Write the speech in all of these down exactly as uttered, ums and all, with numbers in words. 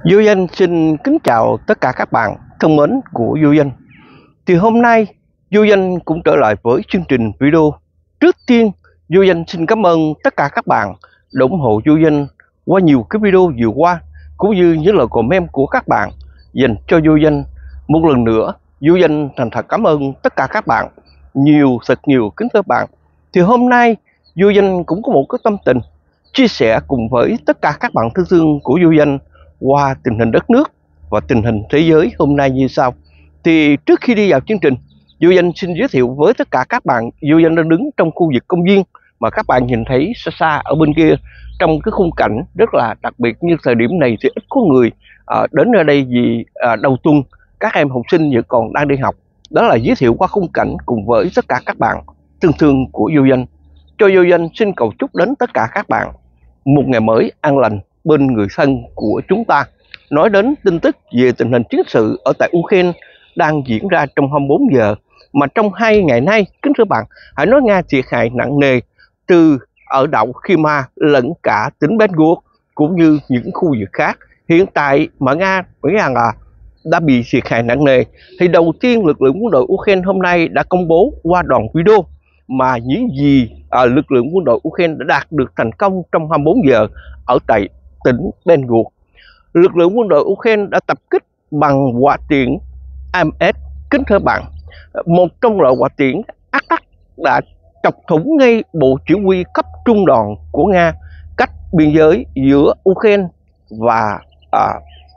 Du Danh xin kính chào tất cả các bạn thân mến của Du Danh. Thì hôm nay Du Danh cũng trở lại với chương trình video. Trước tiên Du Danh xin cảm ơn tất cả các bạn đã ủng hộ Du Danh qua nhiều cái video vừa qua, cũng như những lời comment của các bạn dành cho Du Danh. Một lần nữa Du Danh thành thật cảm ơn tất cả các bạn nhiều, thật nhiều kính thưa bạn. Thì hôm nay Du Danh cũng có một cái tâm tình chia sẻ cùng với tất cả các bạn thân thương của Du Danh qua tình hình đất nước và tình hình thế giới hôm nay như sau. Thì trước khi đi vào chương trình, Du Danh xin giới thiệu với tất cả các bạn, Du Danh đang đứng trong khu vực công viên mà các bạn nhìn thấy xa xa ở bên kia, trong cái khung cảnh rất là đặc biệt. Như thời điểm này thì ít có người uh, đến ở đây vì uh, đầu tuần các em học sinh vẫn còn đang đi học. Đó là giới thiệu qua khung cảnh cùng với tất cả các bạn thân thương của Du Danh. Cho Du Danh xin cầu chúc đến tất cả các bạn một ngày mới an lành bên người thân của chúng ta. Nói đến tin tức về tình hình chiến sự ở tại Ukraine đang diễn ra trong hai mươi bốn giờ, mà trong hai ngày nay, kính thưa bạn, hãy nói Nga thiệt hại nặng nề từ ở đảo Crimea lẫn cả tỉnh Belgorod cũng như những khu vực khác. Hiện tại mà Nga nghĩ rằng là đã bị thiệt hại nặng nề. Thì đầu tiên lực lượng quân đội Ukraine hôm nay đã công bố qua đoạn video mà những gì à, lực lượng quân đội Ukraine đã đạt được thành công trong hai mươi bốn giờ ở tại tỉnh Belgorod. Lực lượng quân đội Ukraine đã tập kích bằng hỏa tiễn a em ét. Kính thưa bạn, một trong loại hỏa tiễn Attack đã chọc thủng ngay bộ chỉ huy cấp trung đoàn của Nga cách biên giới giữa Ukraine và à,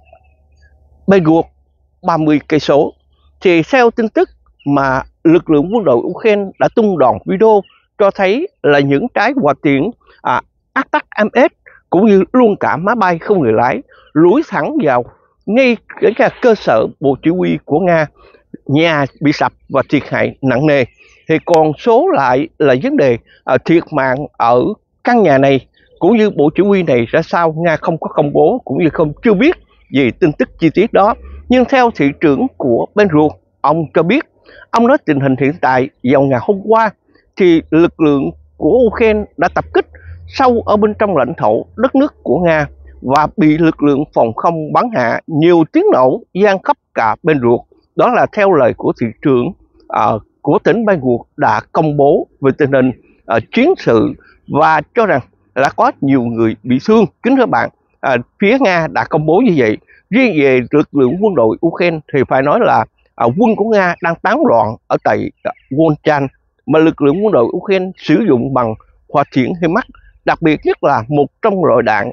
Belgorod ba mươi cây số. Thì theo tin tức mà lực lượng quân đội Ukraine đã tung đoạn video cho thấy là những trái hỏa tiễn à, Attack a em ét cũng như luôn cả máy bay không người lái lủi thẳng vào ngay cái cơ sở bộ chỉ huy của Nga, nhà bị sập và thiệt hại nặng nề. Thì còn số lại là vấn đề à, thiệt mạng ở căn nhà này cũng như bộ chỉ huy này ra sao, Nga không có công bố cũng như không chưa biết về tin tức chi tiết đó. Nhưng theo thị trưởng của Belgorod, ông cho biết, ông nói tình hình hiện tại vào ngày hôm qua thì lực lượng của Ukraine đã tập kích sâu ở bên trong lãnh thổ đất nước của Nga và bị lực lượng phòng không bắn hạ, nhiều tiếng nổ vang khắp cả Belgorod. Đó là theo lời của thị trưởng uh, của tỉnh Belgorod đã công bố về tình hình uh, chiến sự và cho rằng đã có nhiều người bị thương. Kính thưa bạn, uh, phía Nga đã công bố như vậy. Riêng về lực lượng quân đội Ukraine thì phải nói là uh, quân của Nga đang tán loạn ở tại uh, Volchan, mà lực lượng quân đội Ukraine sử dụng bằng hỏa tiễn HIMARS, đặc biệt nhất là một trong loại đạn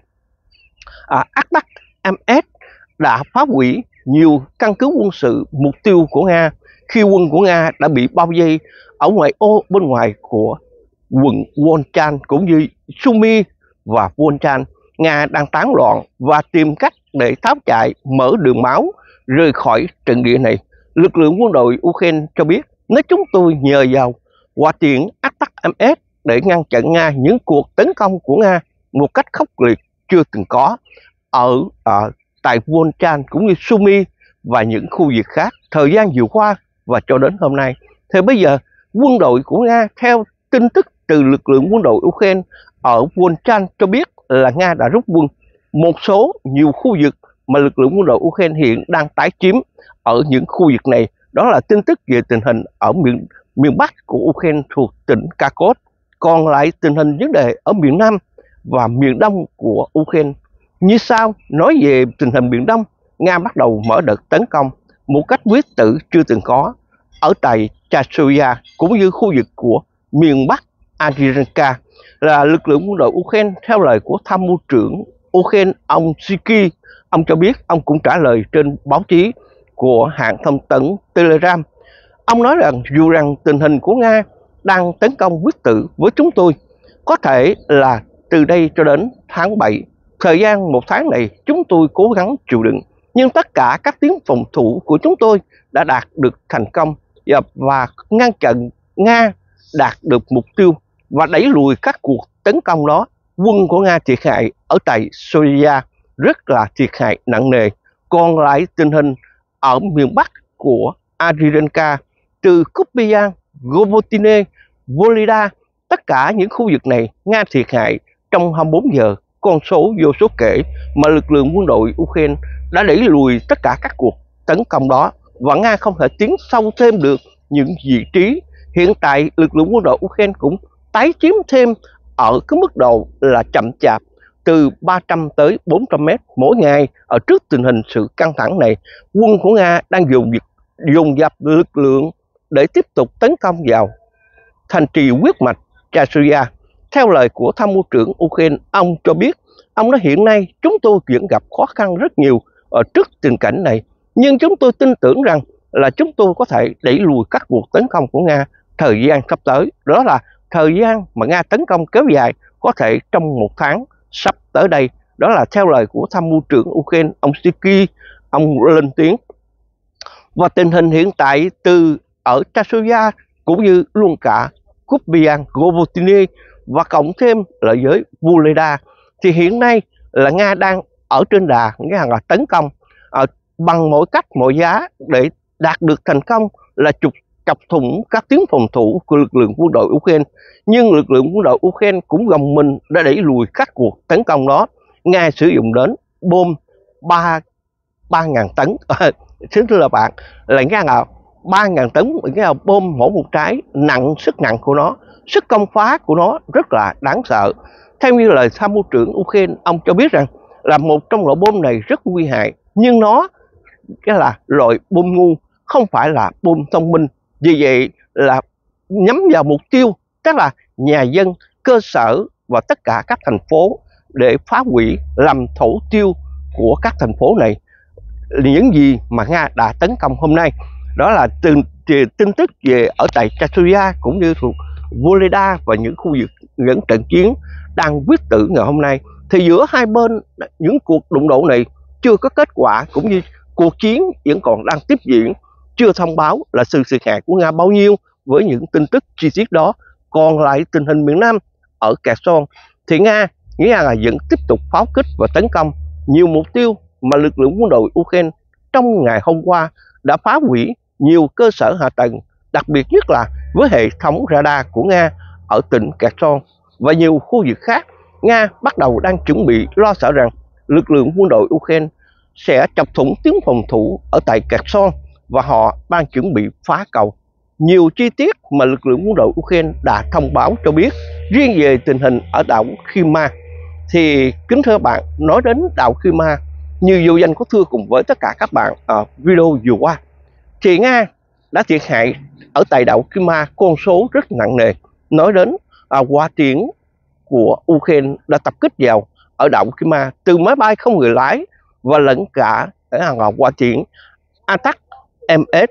à, Attack a em ét đã phá hủy nhiều căn cứ quân sự mục tiêu của Nga khi quân của Nga đã bị bao vây ở ngoài ô bên ngoài của quận Volchan cũng như Sumy và Volchan. Nga đang tán loạn và tìm cách để tháo chạy, mở đường máu rời khỏi trận địa này. Lực lượng quân đội Ukraine cho biết nếu chúng tôi nhờ vào hỏa tiễn Attack a em ét để ngăn chặn Nga những cuộc tấn công của Nga một cách khốc liệt chưa từng có ở uh, tại Volchan cũng như Sumy và những khu vực khác thời gian vừa qua và cho đến hôm nay. Thì bây giờ quân đội của Nga, theo tin tức từ lực lượng quân đội Ukraine ở Volchan cho biết là Nga đã rút quân. Một số nhiều khu vực mà lực lượng quân đội Ukraine hiện đang tái chiếm ở những khu vực này, đó là tin tức về tình hình ở miền miền Bắc của Ukraine thuộc tỉnh Kharkov. Còn lại tình hình vấn đề ở miền Nam và miền Đông của Ukraine như sau. Nói về tình hình miền Đông, Nga bắt đầu mở đợt tấn công một cách quyết tử chưa từng có ở tại Chasiya cũng như khu vực của miền Bắc Adrianka. Là lực lượng quân đội Ukraine, theo lời của tham mưu trưởng Ukraine ông Siki, ông cho biết, ông cũng trả lời trên báo chí của hãng thông tấn Telegram. Ông nói rằng dù rằng tình hình của Nga đang tấn công quyết tử với chúng tôi, có thể là từ đây cho đến tháng bảy, thời gian một tháng này chúng tôi cố gắng chịu đựng, nhưng tất cả các tiếng phòng thủ của chúng tôi đã đạt được thành công và ngăn chặn Nga đạt được mục tiêu và đẩy lùi các cuộc tấn công đó. Quân của Nga thiệt hại ở tại Syria rất là thiệt hại nặng nề. Còn lại tình hình ở miền Bắc của Adrianka, từ Kupian, Govotine, Volida, tất cả những khu vực này Nga thiệt hại trong hai mươi bốn giờ con số vô số kể mà lực lượng quân đội Ukraine đã đẩy lùi tất cả các cuộc tấn công đó, và Nga không thể tiến sâu thêm được những vị trí. Hiện tại lực lượng quân đội Ukraine cũng tái chiếm thêm ở cái mức độ là chậm chạp từ ba trăm tới bốn trăm mét mỗi ngày. Ở trước tình hình sự căng thẳng này, quân của Nga đang dùng dùng dập lực lượng để tiếp tục tấn công vào thành trì huyết mạch Chasiria. Theo lời của tham mưu trưởng Ukraine, ông cho biết, ông nói hiện nay chúng tôi vẫn gặp khó khăn rất nhiều ở trước tình cảnh này, nhưng chúng tôi tin tưởng rằng là chúng tôi có thể đẩy lùi các cuộc tấn công của Nga thời gian sắp tới. Đó là thời gian mà Nga tấn công kéo dài có thể trong một tháng sắp tới đây. Đó là theo lời của tham mưu trưởng Ukraine, ông Siki, ông lên tiếng. Và tình hình hiện tại từ ở Chasiria cũng như luôn cả Kupiansk, Govotyne và cộng thêm là với Vuleda, thì hiện nay là Nga đang ở trên đà, nghĩa là tấn công uh, bằng mọi cách mọi giá để đạt được thành công là trục chọc thủng các tuyến phòng thủ của lực lượng quân đội Ukraine. Nhưng lực lượng quân đội Ukraine cũng gồng mình đã đẩy lùi các cuộc tấn công đó. Nga sử dụng đến bom ba ba ngàn tấn, xin thưa là bạn, là Nga nào ba ngàn tấn, nghĩa là bom mỗi một trái, nặng sức nặng của nó, sức công phá của nó rất là đáng sợ. Theo như lời tham mưu trưởng Ukraine, ông cho biết rằng là một trong loại bom này rất nguy hại, nhưng nó cái là loại bom ngu, không phải là bom thông minh. Vì vậy là nhắm vào mục tiêu, tức là nhà dân, cơ sở và tất cả các thành phố để phá hủy, làm thổ tiêu của các thành phố này. Những gì mà Nga đã tấn công hôm nay, đó là tin, tin tức về ở tại Chasiria cũng như thuộc Voleda và những khu vực những trận chiến đang quyết tử ngày hôm nay. Thì giữa hai bên những cuộc đụng độ này chưa có kết quả, cũng như cuộc chiến vẫn còn đang tiếp diễn, chưa thông báo là sự thiệt hại của Nga bao nhiêu. Với những tin tức chi tiết đó, còn lại tình hình miền Nam ở Kherson thì Nga nghĩa là vẫn tiếp tục pháo kích và tấn công nhiều mục tiêu mà lực lượng quân đội Ukraine trong ngày hôm qua đã phá hủy nhiều cơ sở hạ tầng, đặc biệt nhất là với hệ thống radar của Nga ở tỉnh Kherson và nhiều khu vực khác. Nga bắt đầu đang chuẩn bị lo sợ rằng lực lượng quân đội Ukraine sẽ chọc thủng tuyến phòng thủ ở tại Kherson và họ đang chuẩn bị phá cầu. Nhiều chi tiết mà lực lượng quân đội Ukraine đã thông báo cho biết. Riêng về tình hình ở đảo Crimea thì kính thưa bạn, nói đến đảo Crimea như Vô Danh có thưa cùng với tất cả các bạn ở video vừa qua, thì Nga đã thiệt hại ở tại đảo Crimea con số rất nặng nề. Nói đến à, hỏa tiễn của Ukraine đã tập kích vào ở đảo Crimea từ máy bay không người lái và lẫn cả hỏa tiễn Attack em ét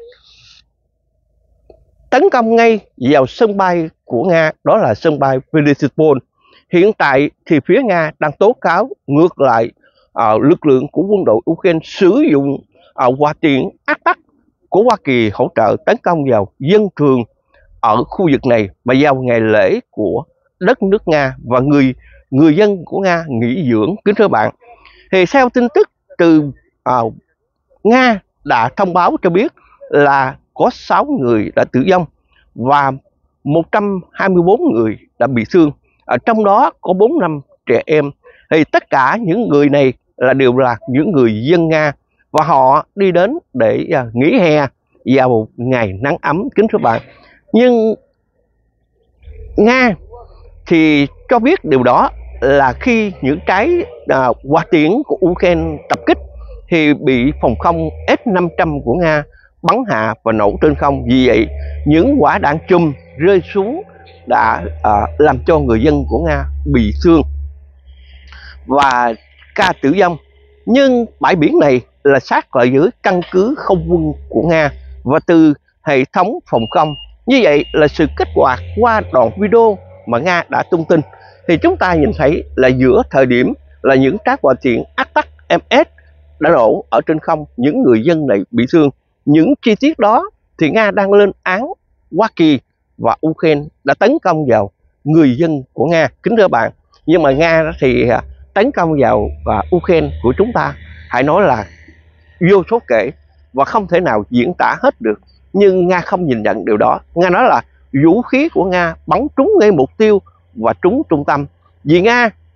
tấn công ngay vào sân bay của Nga, đó là sân bay Felixpol. Hiện tại thì phía Nga đang tố cáo ngược lại uh, lực lượng của quân đội Ukraine sử dụng uh, hỏa tiễn Attack của Hoa Kỳ hỗ trợ tấn công vào dân thường ở khu vực này mà vào ngày lễ của đất nước Nga và người người dân của Nga nghỉ dưỡng. Kính thưa bạn, thì theo tin tức từ uh, Nga đã thông báo cho biết là có sáu người đã tử vong và một trăm hai mươi bốn người đã bị thương. Ở trong đó có bốn năm trẻ em. Thì tất cả những người này là đều là những người dân Nga và họ đi đến để uh, nghỉ hè vào một ngày nắng ấm. Kính thưa bạn, nhưng Nga thì cho biết điều đó là khi những cái uh, hỏa tiễn của Ukraine tập kích thì bị phòng không S năm trăm của Nga bắn hạ và nổ trên không. Vì vậy những quả đạn chùm rơi xuống đã uh, làm cho người dân của Nga bị thương và ca tử vong. Nhưng bãi biển này là sát lại với căn cứ không quân của Nga và từ hệ thống phòng không. Như vậy là sự kết quả qua đoạn video mà Nga đã tung tin thì chúng ta nhìn thấy là giữa thời điểm là những trái hỏa tiễn Attack em ét đã nổ ở trên không, những người dân này bị thương. Những chi tiết đó thì Nga đang lên án Hoa Kỳ và Ukraine đã tấn công vào người dân của Nga. Kính thưa bạn, nhưng mà Nga thì tấn công vào và Ukraine của chúng ta hãy nói là vô số kể và không thể nào diễn tả hết được. Nhưng Nga không nhìn nhận điều đó. Nga nói là vũ khí của Nga bắn trúng ngay mục tiêu và trúng trung tâm. Vì Nga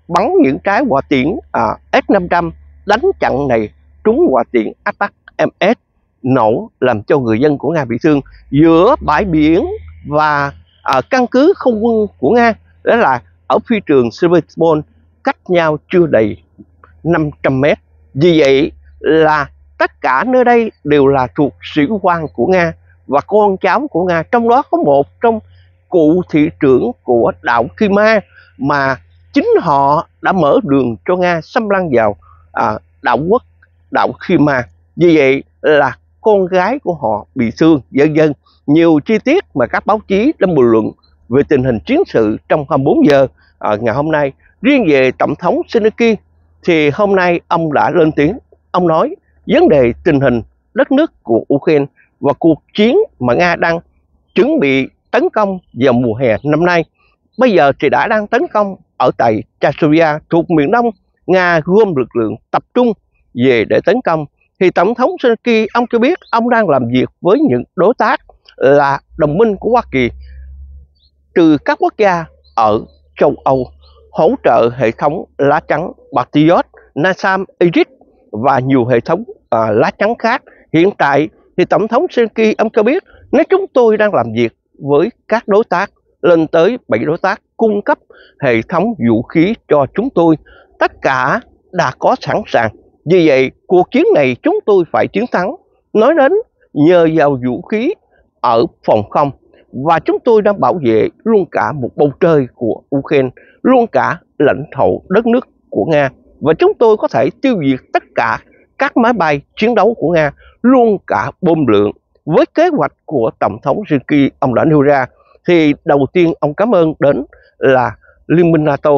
bắn những trái hỏa tiễn à, S năm trăm đánh chặn này trúng hỏa tiễn Attack em ét nổ làm cho người dân của Nga bị thương giữa bãi biển và à, căn cứ không quân của Nga, đó là ở phi trường Sevastopol, cách nhau chưa đầy năm trăm mét. Vì vậy là tất cả nơi đây đều là thuộc sĩ quan của Nga và con cháu của Nga, trong đó có một trong cụ thị trưởng của đạo Crimea mà chính họ đã mở đường cho Nga xâm lăng vào à, đạo quốc đạo Crimea. Vì vậy là con gái của họ bị thương, vân vân. Nhiều chi tiết mà các báo chí đã bình luận về tình hình chiến sự trong hai mươi bốn giờ à, ngày hôm nay. Riêng về Tổng thống Zelensky thì hôm nay ông đã lên tiếng, ông nói vấn đề tình hình đất nước của Ukraine và cuộc chiến mà Nga đang chuẩn bị tấn công vào mùa hè năm nay. Bây giờ thì đã đang tấn công ở tại Chasiria thuộc miền đông. Nga gom lực lượng tập trung về để tấn công. Thì Tổng thống Zelensky ông cho biết ông đang làm việc với những đối tác là đồng minh của Hoa Kỳ từ các quốc gia ở châu Âu hỗ trợ hệ thống lá chắn Patriot, NASAM, Aegis và nhiều hệ thống à, lá chắn khác. Hiện tại thì Tổng thống Zelensky ông cho biết nếu chúng tôi đang làm việc với các đối tác lên tới bảy đối tác cung cấp hệ thống vũ khí cho chúng tôi, tất cả đã có sẵn sàng. Vì vậy cuộc chiến này chúng tôi phải chiến thắng. Nói đến nhờ vào vũ khí ở phòng không, và chúng tôi đang bảo vệ luôn cả một bầu trời của Ukraine, luôn cả lãnh thổ đất nước của Nga, và chúng tôi có thể tiêu diệt tất cả các máy bay chiến đấu của Nga, luôn cả bom lượng. Với kế hoạch của Tổng thống Zelensky ông đã nêu ra, thì đầu tiên ông cảm ơn đến là Liên minh NATO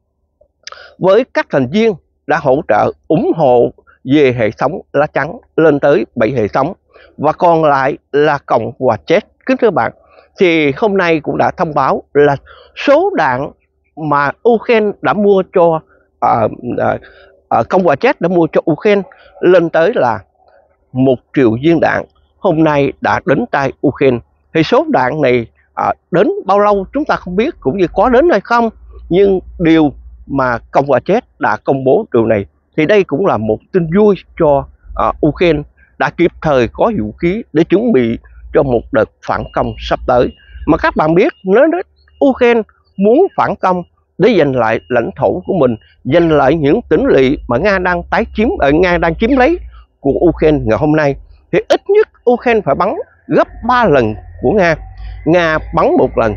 với các thành viên đã hỗ trợ ủng hộ về hệ thống lá chắn lên tới bảy hệ thống, và còn lại là Cộng hòa Czech. Kính thưa bạn, thì hôm nay cũng đã thông báo là số đạn mà Ukraine đã mua cho à, à, à, Cộng hòa Czech đã mua cho Ukraine lên tới là một triệu viên đạn, hôm nay đã đến tay Ukraine. Thì số đạn này à, đến bao lâu chúng ta không biết, cũng như có đến hay không, nhưng điều mà Cộng hòa Czech đã công bố điều này thì đây cũng là một tin vui cho uh, Ukraine đã kịp thời có vũ khí để chuẩn bị cho một đợt phản công sắp tới. Mà các bạn biết, nếu Ukraine muốn phản công để giành lại lãnh thổ của mình, giành lại những tỉnh lỵ mà Nga đang tái chiếm ở Nga đang chiếm lấy của Ukraine ngày hôm nay, thì ít nhất Ukraine phải bắn gấp ba lần của Nga. Nga bắn một lần,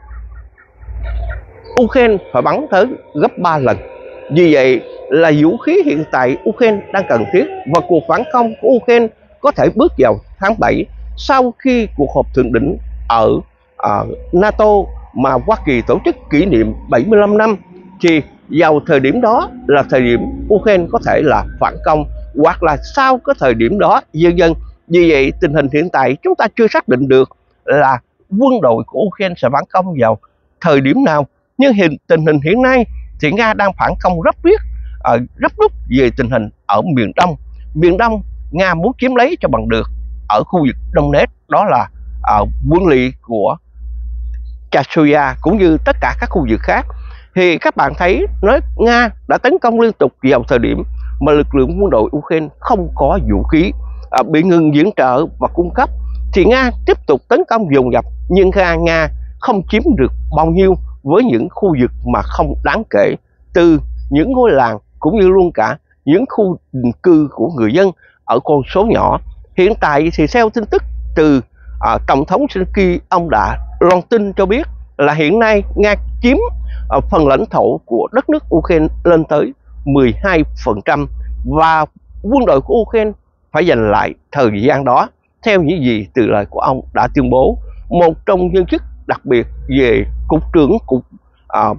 Ukraine phải bắn tới gấp ba lần. Vì vậy là vũ khí hiện tại Ukraine đang cần thiết, và cuộc phản công của Ukraine có thể bước vào tháng bảy sau khi cuộc họp thượng đỉnh ở uh, NATO mà Hoa Kỳ tổ chức kỷ niệm bảy mươi lăm năm. Thì vào thời điểm đó là thời điểm Ukraine có thể là phản công, hoặc là sau cái thời điểm đó, vân vân. Vì vậy tình hình hiện tại chúng ta chưa xác định được là quân đội của Ukraine sẽ phản công vào thời điểm nào. Nhưng hiện tình hình hiện nay thì Nga đang phản công rất biết uh, rất rút về tình hình ở miền Đông. Miền Đông Nga muốn chiếm lấy cho bằng được ở khu vực Donetsk, đó là uh, quân lỵ của Chasiria cũng như tất cả các khu vực khác. Thì các bạn thấy nói Nga đã tấn công liên tục vào thời điểm mà lực lượng quân đội Ukraine không có vũ khí, uh, bị ngừng viện trợ và cung cấp, thì Nga tiếp tục tấn công dồn dập, nhưng Nga, Nga không chiếm được bao nhiêu với những khu vực mà không đáng kể, từ những ngôi làng cũng như luôn cả những khu định cư của người dân ở con số nhỏ. Hiện tại thì theo tin tức từ uh, Tổng thống Zelensky, ông đã loan tin cho biết là hiện nay Nga chiếm uh, phần lãnh thổ của đất nước Ukraine lên tới mười hai phần trăm, và quân đội của Ukraine phải giành lại thời gian đó, theo những gì từ lời của ông đã tuyên bố. Một trong nhân chức đặc biệt về cục trưởng cục uh,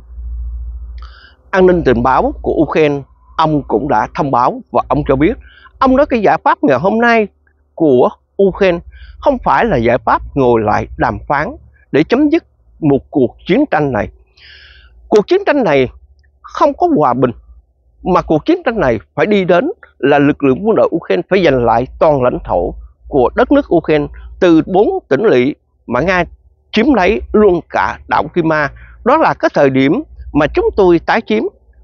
an ninh tình báo của Ukraine, ông cũng đã thông báo và ông cho biết, ông nói cái giải pháp ngày hôm nay của Ukraine không phải là giải pháp ngồi lại đàm phán để chấm dứt một cuộc chiến tranh này. Cuộc chiến tranh này không có hòa bình, mà cuộc chiến tranh này phải đi đến là lực lượng quân đội Ukraine phải giành lại toàn lãnh thổ của đất nước Ukraine, từ bốn tỉnh lỵ mà Nga chiếm lấy luôn cả đảo Crimea. Đó là cái thời điểm mà chúng tôi tái chiếm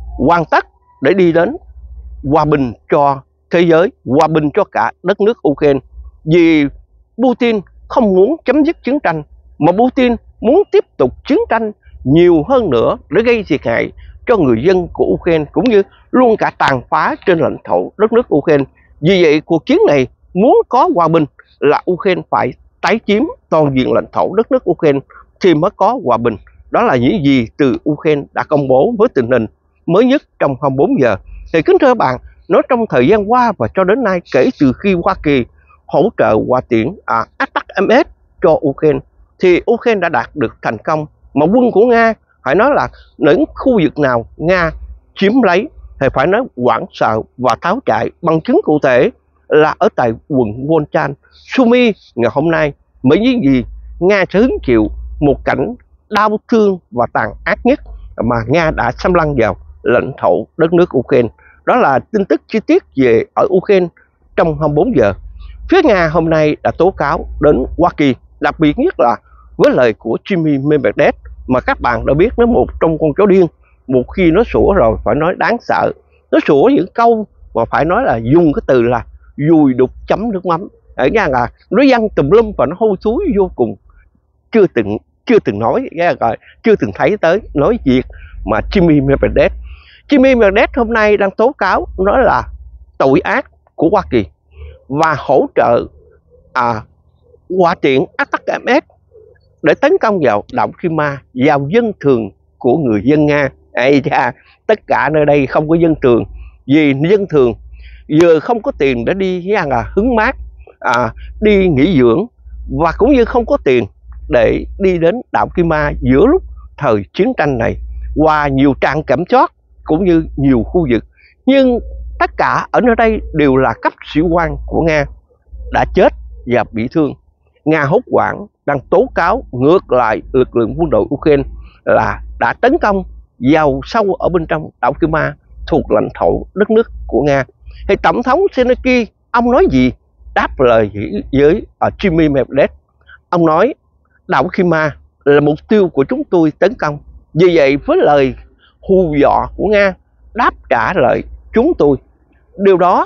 hoàn tất để đi đến hòa bình cho thế giới, hòa bình cho cả đất nước Ukraine. Vì Putin không muốn chấm dứt chiến tranh, mà Putin muốn tiếp tục chiến tranh nhiều hơn nữa để gây thiệt hại cho người dân của Ukraine, cũng như luôn cả tàn phá trên lãnh thổ đất nước Ukraine. Vì vậy cuộc chiến này muốn có hòa bình là Ukraine phải tái chiếm toàn diện lãnh thổ đất nước Ukraine thì mới có hòa bình. Đó là những gì từ Ukraine đã công bố với tình hình mới nhất trong hai mươi bốn giờ. Thì kính thưa các bạn, nói trong thời gian qua và cho đến nay, kể từ khi Hoa Kỳ hỗ trợ hỏa tiễn à, Atacms cho Ukraine, thì Ukraine đã đạt được thành công. Mà quân của Nga phải nói là những khu vực nào Nga chiếm lấy thì phải nói hoảng sợ và tháo chạy. Bằng chứng cụ thể là ở tại quận Volchan, Sumy ngày hôm nay mới những gì Nga sẽ hứng chịu một cảnh đau thương và tàn ác nhất mà Nga đã xâm lăng vào lãnh thổ đất nước Ukraine. Đó là tin tức chi tiết về ở Ukraine trong hai mươi bốn giờ. Phía Nga hôm nay đã tố cáo đến Hoa Kỳ, đặc biệt nhất là với lời của Jimmy Medvedev, mà các bạn đã biết nó một trong con chó điên. Một khi nó sủa rồi phải nói đáng sợ. Nó sủa những câu mà phải nói là dùng cái từ là dùi đục chấm nước mắm. Ở nha là nó văng tùm lum và nó hôi thối vô cùng. Chưa từng chưa từng nói, chưa từng thấy tới nói việc mà Jimmy Medvedev. Jimmy Medvedev hôm nay đang tố cáo nó là tội ác của Hoa Kỳ và hỗ trợ à, hỏa tiễn Atacms để tấn công vào động Crimea, vào dân thường của người dân Nga. Ây da, tất cả nơi đây không có dân thường, vì dân thường vừa không có tiền để đi là hứng mát, à, đi nghỉ dưỡng, và cũng như không có tiền để đi đến đảo Crimea giữa lúc thời chiến tranh này, qua nhiều trạm kiểm soát cũng như nhiều khu vực. Nhưng tất cả ở nơi đây đều là cấp sĩ quan của Nga đã chết và bị thương. Nga hốt hoảng đang tố cáo ngược lại lực lượng quân đội Ukraine là đã tấn công vào sâu ở bên trong đảo Crimea thuộc lãnh thổ đất nước của Nga. Thì Tổng thống Zelensky ông nói gì? Đáp lời với uh, Jimmy Medvedev. Ông nói đảo Crimea là mục tiêu của chúng tôi tấn công. Vì vậy với lời hù dọa của Nga đáp trả lời chúng tôi, điều đó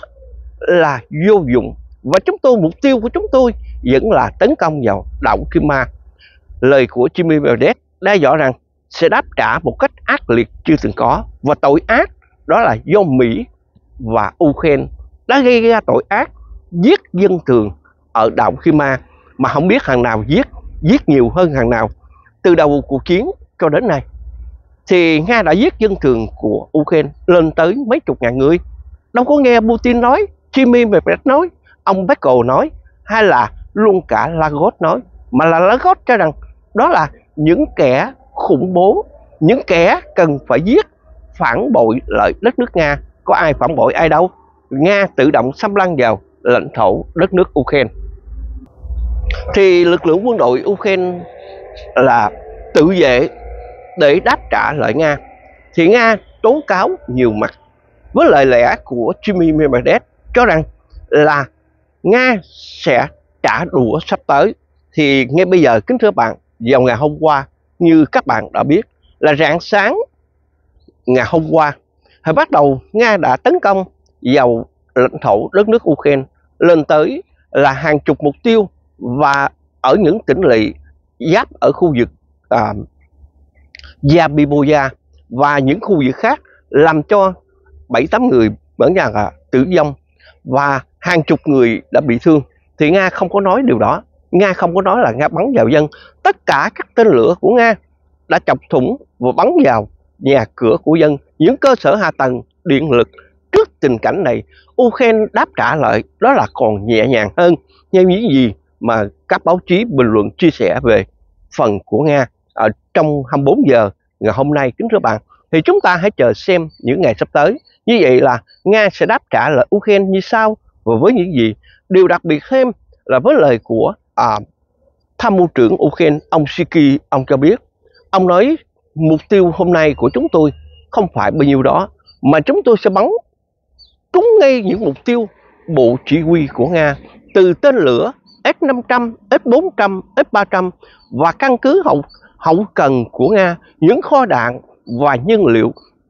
là vô dụng, và chúng tôi mục tiêu của chúng tôi vẫn là tấn công vào đảo Crimea. Lời của Jimmy Medvedev đe dọa rằng sẽ đáp trả một cách ác liệt chưa từng có, và tội ác đó là do Mỹ và Ukraine đã gây ra tội ác giết dân thường ở đảo Crimea, mà không biết hàng nào giết, giết nhiều hơn hàng nào. Từ đầu cuộc chiến cho đến nay thì Nga đã giết dân thường của Ukraine lên tới mấy chục ngàn người. Đâu có nghe Putin nói, Jimmy Medvedev nói, ông Peskov nói, hay là luôn cả Lavrov nói, mà là Lavrov cho rằng đó là những kẻ khủng bố, những kẻ cần phải giết, phản bội lại đất nước Nga. Có ai phản bội ai đâu. Nga tự động xâm lăng vào lãnh thổ đất nước Ukraine. Thì lực lượng quân đội Ukraine là tự vệ để đáp trả lại Nga. Thì Nga tố cáo nhiều mặt với lời lẽ của Jimmy Medvedev cho rằng là Nga sẽ trả đũa sắp tới. Thì ngay bây giờ kính thưa bạn, vào ngày hôm qua như các bạn đã biết là rạng sáng ngày hôm qua thì bắt đầu Nga đã tấn công vào lãnh thổ đất nước Ukraine lên tới là hàng chục mục tiêu, và ở những tỉnh lỵ giáp ở khu vực à, Zaporizhzhia và những khu vực khác, làm cho bảy tám người vẫn là tử vong và hàng chục người đã bị thương. Thì Nga không có nói điều đó. Nga không có nói là Nga bắn vào dân. Tất cả các tên lửa của Nga đã chọc thủng và bắn vào nhà cửa của dân, những cơ sở hạ tầng điện lực. Trước tình cảnh này, Ukraine đáp trả lại đó là còn nhẹ nhàng hơn như những gì mà các báo chí bình luận chia sẻ về phần của Nga ở trong hai mươi bốn giờ ngày hôm nay. Kính thưa bạn, thì chúng ta hãy chờ xem những ngày sắp tới. Như vậy là Nga sẽ đáp trả lại Ukraine như sau và với những gì. Điều đặc biệt thêm là với lời của à, tham mưu trưởng Ukraine ông Siki, ông cho biết, ông nói mục tiêu hôm nay của chúng tôi không phải bao nhiêu đó, mà chúng tôi sẽ bắn trúng ngay những mục tiêu bộ chỉ huy của Nga, từ tên lửa S năm trăm, S bốn trăm, S ba trăm và căn cứ hậu, hậu cần của Nga, những kho đạn và nhân liệu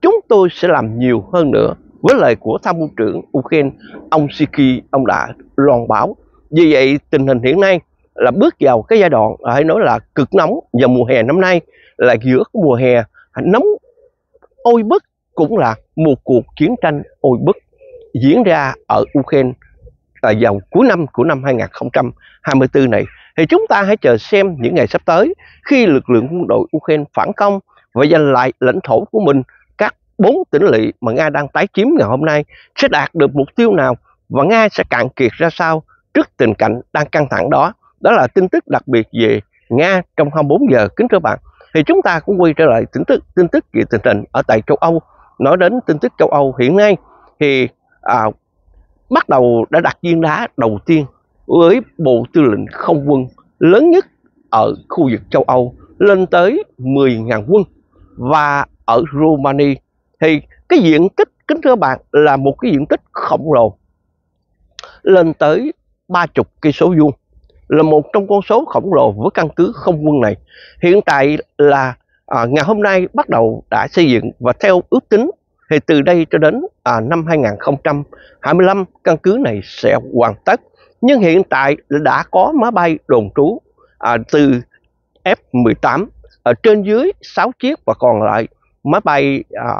chúng tôi sẽ làm nhiều hơn nữa. Với lời của tham mưu trưởng Ukraine, ông Siki, ông đã loan báo. Vì vậy, tình hình hiện nay là bước vào cái giai đoạn hay nói là cực nóng vào mùa hè năm nay, là giữa mùa hè nóng oi bức, cũng là một cuộc chiến tranh oi bức diễn ra ở Ukraine à, vào cuối năm của năm hai nghìn không trăm hai mươi tư này. Thì chúng ta hãy chờ xem những ngày sắp tới, khi lực lượng quân đội Ukraine phản công và giành lại lãnh thổ của mình, các bốn tỉnh lỵ mà Nga đang tái chiếm ngày hôm nay sẽ đạt được mục tiêu nào, và Nga sẽ cạn kiệt ra sao trước tình cảnh đang căng thẳng đó. Đó là tin tức đặc biệt về Nga trong hai mươi bốn giờ, kính thưa bạn. Thì chúng ta cũng quay trở lại tin tức tin tức về tình hình ở tại châu Âu. Nói đến tin tức châu Âu hiện nay thì à, bắt đầu đã đặt viên đá đầu tiên với bộ tư lệnh không quân lớn nhất ở khu vực châu Âu, lên tới mười nghìn quân. Và ở Romania thì cái diện tích, kính thưa bạn, là một cái diện tích khổng lồ, lên tới ba mươi cây số vuông, là một trong con số khổng lồ với căn cứ không quân này. Hiện tại là à, ngày hôm nay bắt đầu đã xây dựng, và theo ước tính thì từ đây cho đến à, năm hai nghìn không trăm hai mươi lăm căn cứ này sẽ hoàn tất. Nhưng hiện tại đã có máy bay đồn trú à, từ F mười tám ở trên dưới sáu chiếc, và còn lại máy bay à,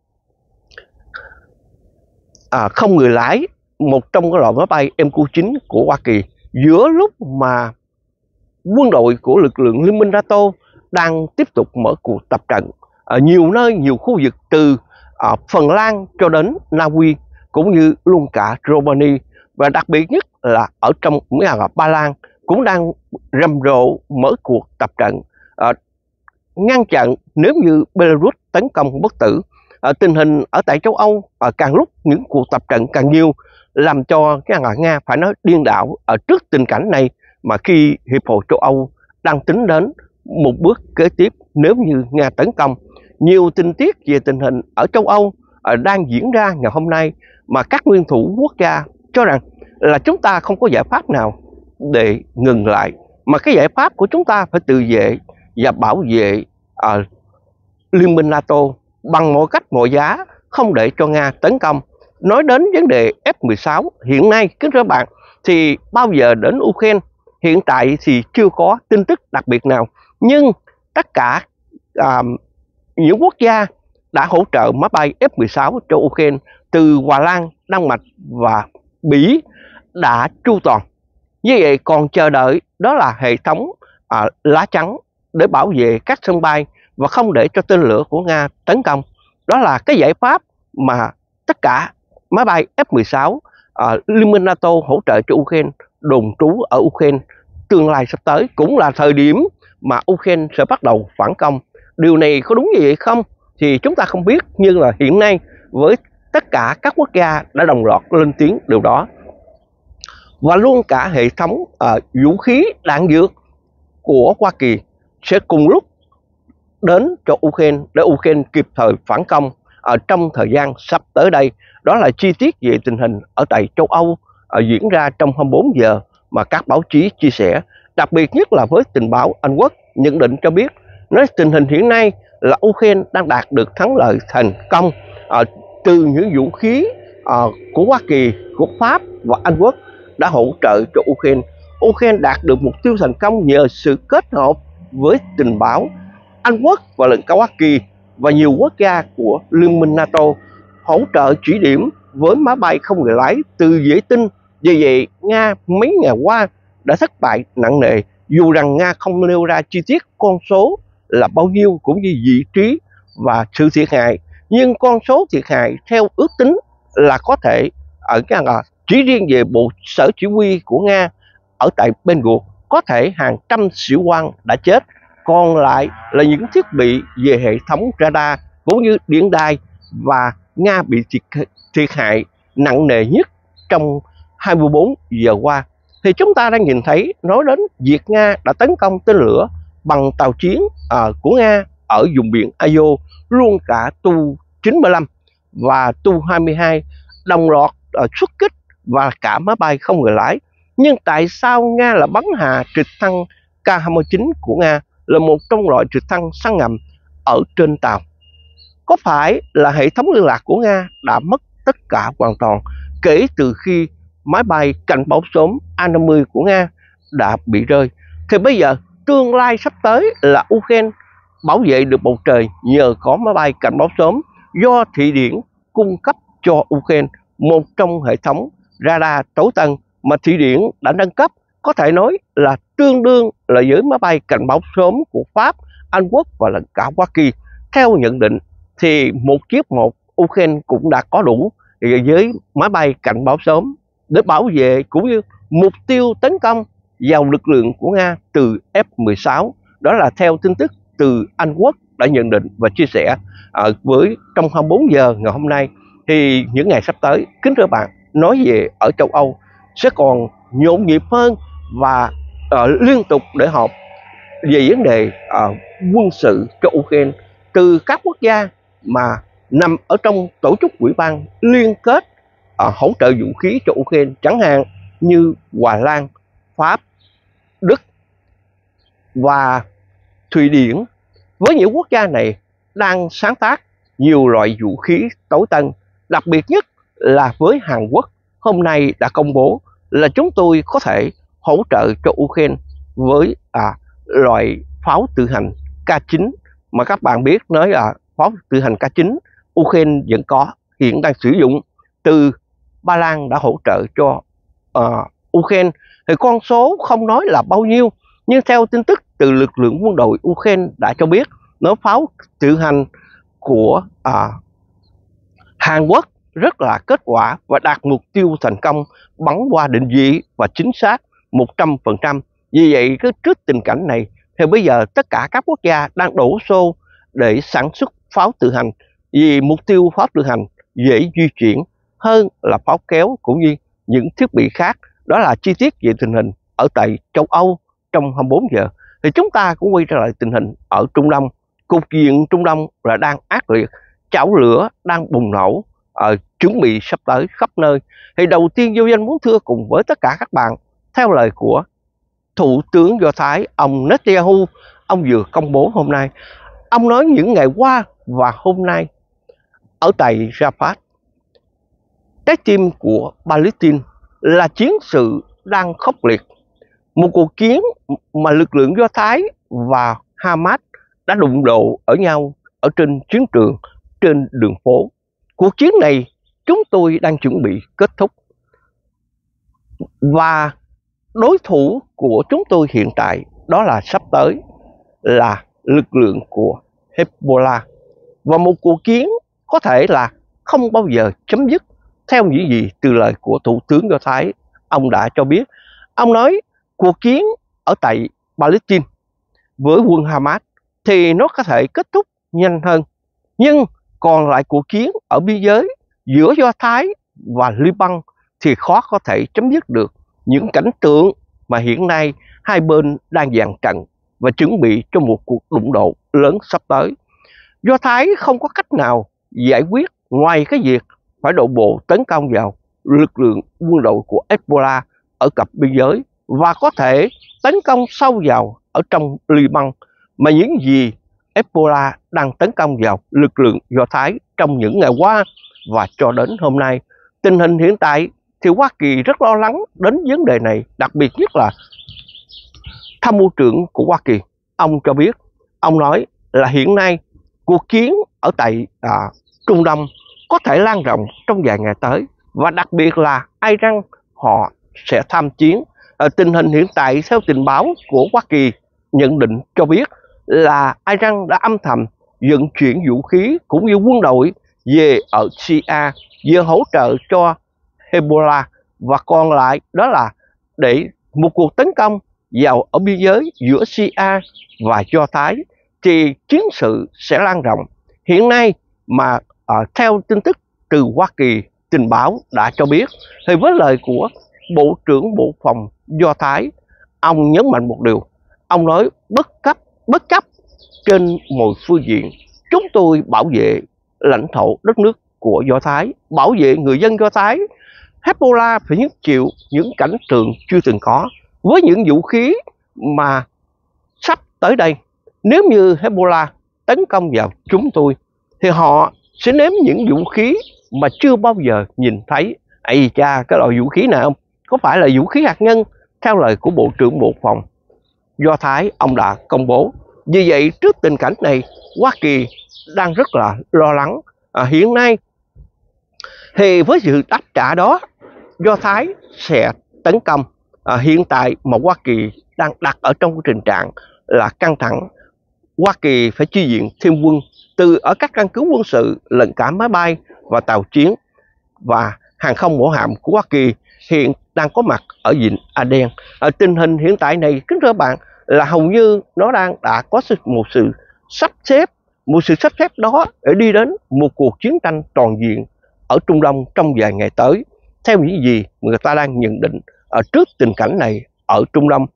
à, không người lái, một trong cái loại máy bay M Q chín của Hoa Kỳ. Giữa lúc mà quân đội của lực lượng Liên minh NATO đang tiếp tục mở cuộc tập trận ở nhiều nơi, nhiều khu vực, từ à, Phần Lan cho đến Na Uy, cũng như luôn cả Romania, và đặc biệt nhất là ở trong Mỹ Ả Rập Ba Lan cũng đang rầm rộ mở cuộc tập trận à, ngăn chặn nếu như Belarus tấn công bất tử. À, tình hình ở tại châu Âu à, càng lúc những cuộc tập trận càng nhiều, làm cho cái Nga phải nói điên đảo ở trước tình cảnh này, mà khi Hiệp hội châu Âu đang tính đến một bước kế tiếp nếu như Nga tấn công. Nhiều tình tiết về tình hình ở châu Âu à, đang diễn ra ngày hôm nay, mà các nguyên thủ quốc gia cho rằng là chúng ta không có giải pháp nào để ngừng lại, mà cái giải pháp của chúng ta phải tự vệ và bảo vệ à, Liên minh NATO bằng mọi cách mọi giá, không để cho Nga tấn công. Nói đến vấn đề F mười sáu hiện nay, kính thưa bạn, thì bao giờ đến Ukraine hiện tại thì chưa có tin tức đặc biệt nào, nhưng tất cả à, những quốc gia đã hỗ trợ máy bay F mười sáu cho Ukraine, từ Hà Lan, Đan Mạch và Bỉ đã tru toàn. Như vậy còn chờ đợi đó là hệ thống à, lá chắn để bảo vệ các sân bay và không để cho tên lửa của Nga tấn công. Đó là cái giải pháp mà tất cả máy bay F mười sáu à, Liên minh NATO hỗ trợ cho Ukraine đồn trú ở Ukraine. Tương lai sắp tới cũng là thời điểm mà Ukraine sẽ bắt đầu phản công. Điều này có đúng như vậy không thì chúng ta không biết, nhưng là hiện nay với tất cả các quốc gia đã đồng loạt lên tiếng điều đó. Và luôn cả hệ thống uh, vũ khí đạn dược của Hoa Kỳ sẽ cùng lúc đến cho Ukraine để Ukraine kịp thời phản công ở trong thời gian sắp tới đây. Đó là chi tiết về tình hình ở tại châu Âu uh, diễn ra trong hai mươi bốn giờ mà các báo chí chia sẻ. Đặc biệt nhất là với tình báo Anh Quốc nhận định cho biết, nói tình hình hiện nay là Ukraine đang đạt được thắng lợi thành công uh, từ những vũ khí uh, của Hoa Kỳ, của Pháp và Anh Quốc đã hỗ trợ cho Ukraine. Ukraine đạt được mục tiêu thành công nhờ sự kết hợp với tình báo Anh Quốc và lẫn cả Hoa Kỳ và nhiều quốc gia của Liên minh NATO hỗ trợ chỉ điểm với máy bay không người lái từ vệ tinh. Vì vậy, Nga mấy ngày qua đã thất bại nặng nề, dù rằng Nga không nêu ra chi tiết con số là bao nhiêu cũng như vị trí và sự thiệt hại. Nhưng con số thiệt hại theo ước tính là có thể ở cái là chỉ riêng về bộ sở chỉ huy của Nga ở tại bên Guộc có thể hàng trăm sĩ quan đã chết, còn lại là những thiết bị về hệ thống radar cũng như điện đài, và Nga bị thiệt, thiệt hại nặng nề nhất trong hai mươi bốn giờ qua. Thì chúng ta đang nhìn thấy, nói đến việc Nga đã tấn công tên lửa bằng tàu chiến uh, của Nga ở vùng biển Azov, luôn cả Tu chín mươi lăm và Tu hai mươi hai đồng loạt uh, xuất kích và cả máy bay không người lái. Nhưng tại sao Nga là bắn hạ trực thăng K hai mươi chín của Nga, là một trong loại trực thăng săn ngầm ở trên tàu? có phải là hệ thống liên lạc của Nga đã mất tất cả hoàn toàn kể từ khi máy bay cảnh báo sớm A năm mươi của Nga đã bị rơi? Thì bây giờ tương lai sắp tới là Ukraine bảo vệ được bầu trời nhờ có máy bay cảnh báo sớm do Thụy Điển cung cấp cho Ukraine, một trong hệ thống radar tối tân mà Thụy Điển đã nâng cấp, có thể nói là tương đương là với máy bay cảnh báo sớm của Pháp, Anh Quốc và lẫn cả Hoa Kỳ. Theo nhận định thì một chiếc một Ukraine cũng đã có đủ với máy bay cảnh báo sớm để bảo vệ cũng như mục tiêu tấn công vào lực lượng của Nga từ F mười sáu. Đó là theo tin tức từ Anh Quốc đã nhận định và chia sẻ ở với trong hai mươi bốn giờ ngày hôm nay. Thì những ngày sắp tới, kính thưa bạn, nói về ở châu Âu sẽ còn nhộn nhịp hơn và uh, liên tục để họp về vấn đề uh, quân sự cho Ukraine từ các quốc gia mà nằm ở trong tổ chức ủy ban liên kết uh, hỗ trợ vũ khí cho Ukraine, chẳng hạn như Hà Lan, Pháp, Đức và Thụy Điển. Với những quốc gia này đang sáng tác nhiều loại vũ khí tối tân, đặc biệt nhất là với Hàn Quốc hôm nay đã công bố là chúng tôi có thể hỗ trợ cho Ukraine với à, loại pháo tự hành K chín mà các bạn biết, nói là pháo tự hành K chín Ukraine vẫn có hiện đang sử dụng. Từ Ba Lan đã hỗ trợ cho uh, Ukraine, thì con số không nói là bao nhiêu, nhưng theo tin tức từ lực lượng quân đội Ukraine đã cho biết, nó pháo tự hành của à, Hàn Quốc rất là kết quả và đạt mục tiêu thành công, bắn qua định vị và chính xác một trăm phần trăm. Vì vậy cứ trước tình cảnh này thì bây giờ tất cả các quốc gia đang đổ xô để sản xuất pháo tự hành, vì mục tiêu pháo tự hành dễ di chuyển hơn là pháo kéo cũng như những thiết bị khác. Đó là chi tiết về tình hình ở tại châu Âu trong hai mươi bốn giờ. Thì chúng ta cũng quay trở lại tình hình ở Trung Đông. Cục diện Trung Đông là đang ác liệt, chảo lửa đang bùng nổ, uh, chuẩn bị sắp tới khắp nơi. Thì đầu tiên Vô Danh muốn thưa cùng với tất cả các bạn, theo lời của Thủ tướng Do Thái ông Netanyahu, ông vừa công bố hôm nay. Ông nói những ngày qua và hôm nay ở tại Rafah, trái tim của Palestine, là chiến sự đang khốc liệt. Một cuộc chiến mà lực lượng Do Thái và Hamas đã đụng độ ở nhau ở trên chiến trường, trên đường phố. Cuộc chiến này chúng tôi đang chuẩn bị kết thúc. Và đối thủ của chúng tôi hiện tại đó là sắp tới là lực lượng của Hezbollah. Và một cuộc chiến có thể là không bao giờ chấm dứt, theo những gì từ lời của Thủ tướng Do Thái ông đã cho biết. Ông nói cuộc chiến ở tại Palestine với quân Hamas thì nó có thể kết thúc nhanh hơn, nhưng còn lại cuộc chiến ở biên giới giữa Do Thái và Liban thì khó có thể chấm dứt được. Những cảnh tượng mà hiện nay hai bên đang dàn trận và chuẩn bị cho một cuộc đụng độ lớn sắp tới. Do Thái không có cách nào giải quyết ngoài cái việc phải đổ bộ tấn công vào lực lượng quân đội của Hezbollah ở cặp biên giới và có thể tấn công sâu vào ở trong Liban, mà những gì Hezbollah đang tấn công vào lực lượng Do Thái trong những ngày qua và cho đến hôm nay. Tình hình hiện tại thì Hoa Kỳ rất lo lắng đến vấn đề này, đặc biệt nhất là tham mưu trưởng của Hoa Kỳ. Ông cho biết, ông nói là hiện nay cuộc chiến ở tại à, Trung Đông có thể lan rộng trong vài ngày tới, và đặc biệt là Iran họ sẽ tham chiến. À, tình hình hiện tại theo tình báo của Hoa Kỳ nhận định cho biết là Iran đã âm thầm vận chuyển vũ khí cũng như quân đội về ở Syria, vừa hỗ trợ cho Hezbollah, và còn lại đó là để một cuộc tấn công vào ở biên giới giữa Syria và Do Thái, thì chiến sự sẽ lan rộng. Hiện nay mà à, theo tin tức từ Hoa Kỳ tình báo đã cho biết, thì với lời của Bộ trưởng Bộ Phòng Do Thái, ông nhấn mạnh một điều. Ông nói bất cấp bất chấp trên mọi phương diện, chúng tôi bảo vệ lãnh thổ đất nước của Do Thái, bảo vệ người dân Do Thái. Hezbollah phải nhất chịu những cảnh tượng chưa từng có với những vũ khí mà sắp tới đây. Nếu như Hezbollah tấn công vào chúng tôi thì họ sẽ nếm những vũ khí mà chưa bao giờ nhìn thấy. Ây cha, cái loại vũ khí nào có phải là vũ khí hạt nhân theo lời của Bộ trưởng Bộ Phòng Do Thái ông đã công bố. Vì vậy, trước tình cảnh này, Hoa Kỳ đang rất là lo lắng. À, hiện nay thì với sự đáp trả đó, Do Thái sẽ tấn công. À, hiện tại mà Hoa Kỳ đang đặt ở trong cái tình trạng là căng thẳng. Hoa Kỳ phải chi viện thêm quân từ ở các căn cứ quân sự lẫn cả máy bay và tàu chiến, và hàng không mẫu hạm của Hoa Kỳ hiện đang có mặt ở vịnh Aden. Ở tình hình hiện tại này, kính thưa bạn, là hầu như nó đang đã có một sự sắp xếp, một sự sắp xếp đó để đi đến một cuộc chiến tranh toàn diện ở Trung Đông trong vài ngày tới, theo những gì người ta đang nhận định ở trước tình cảnh này ở Trung Đông.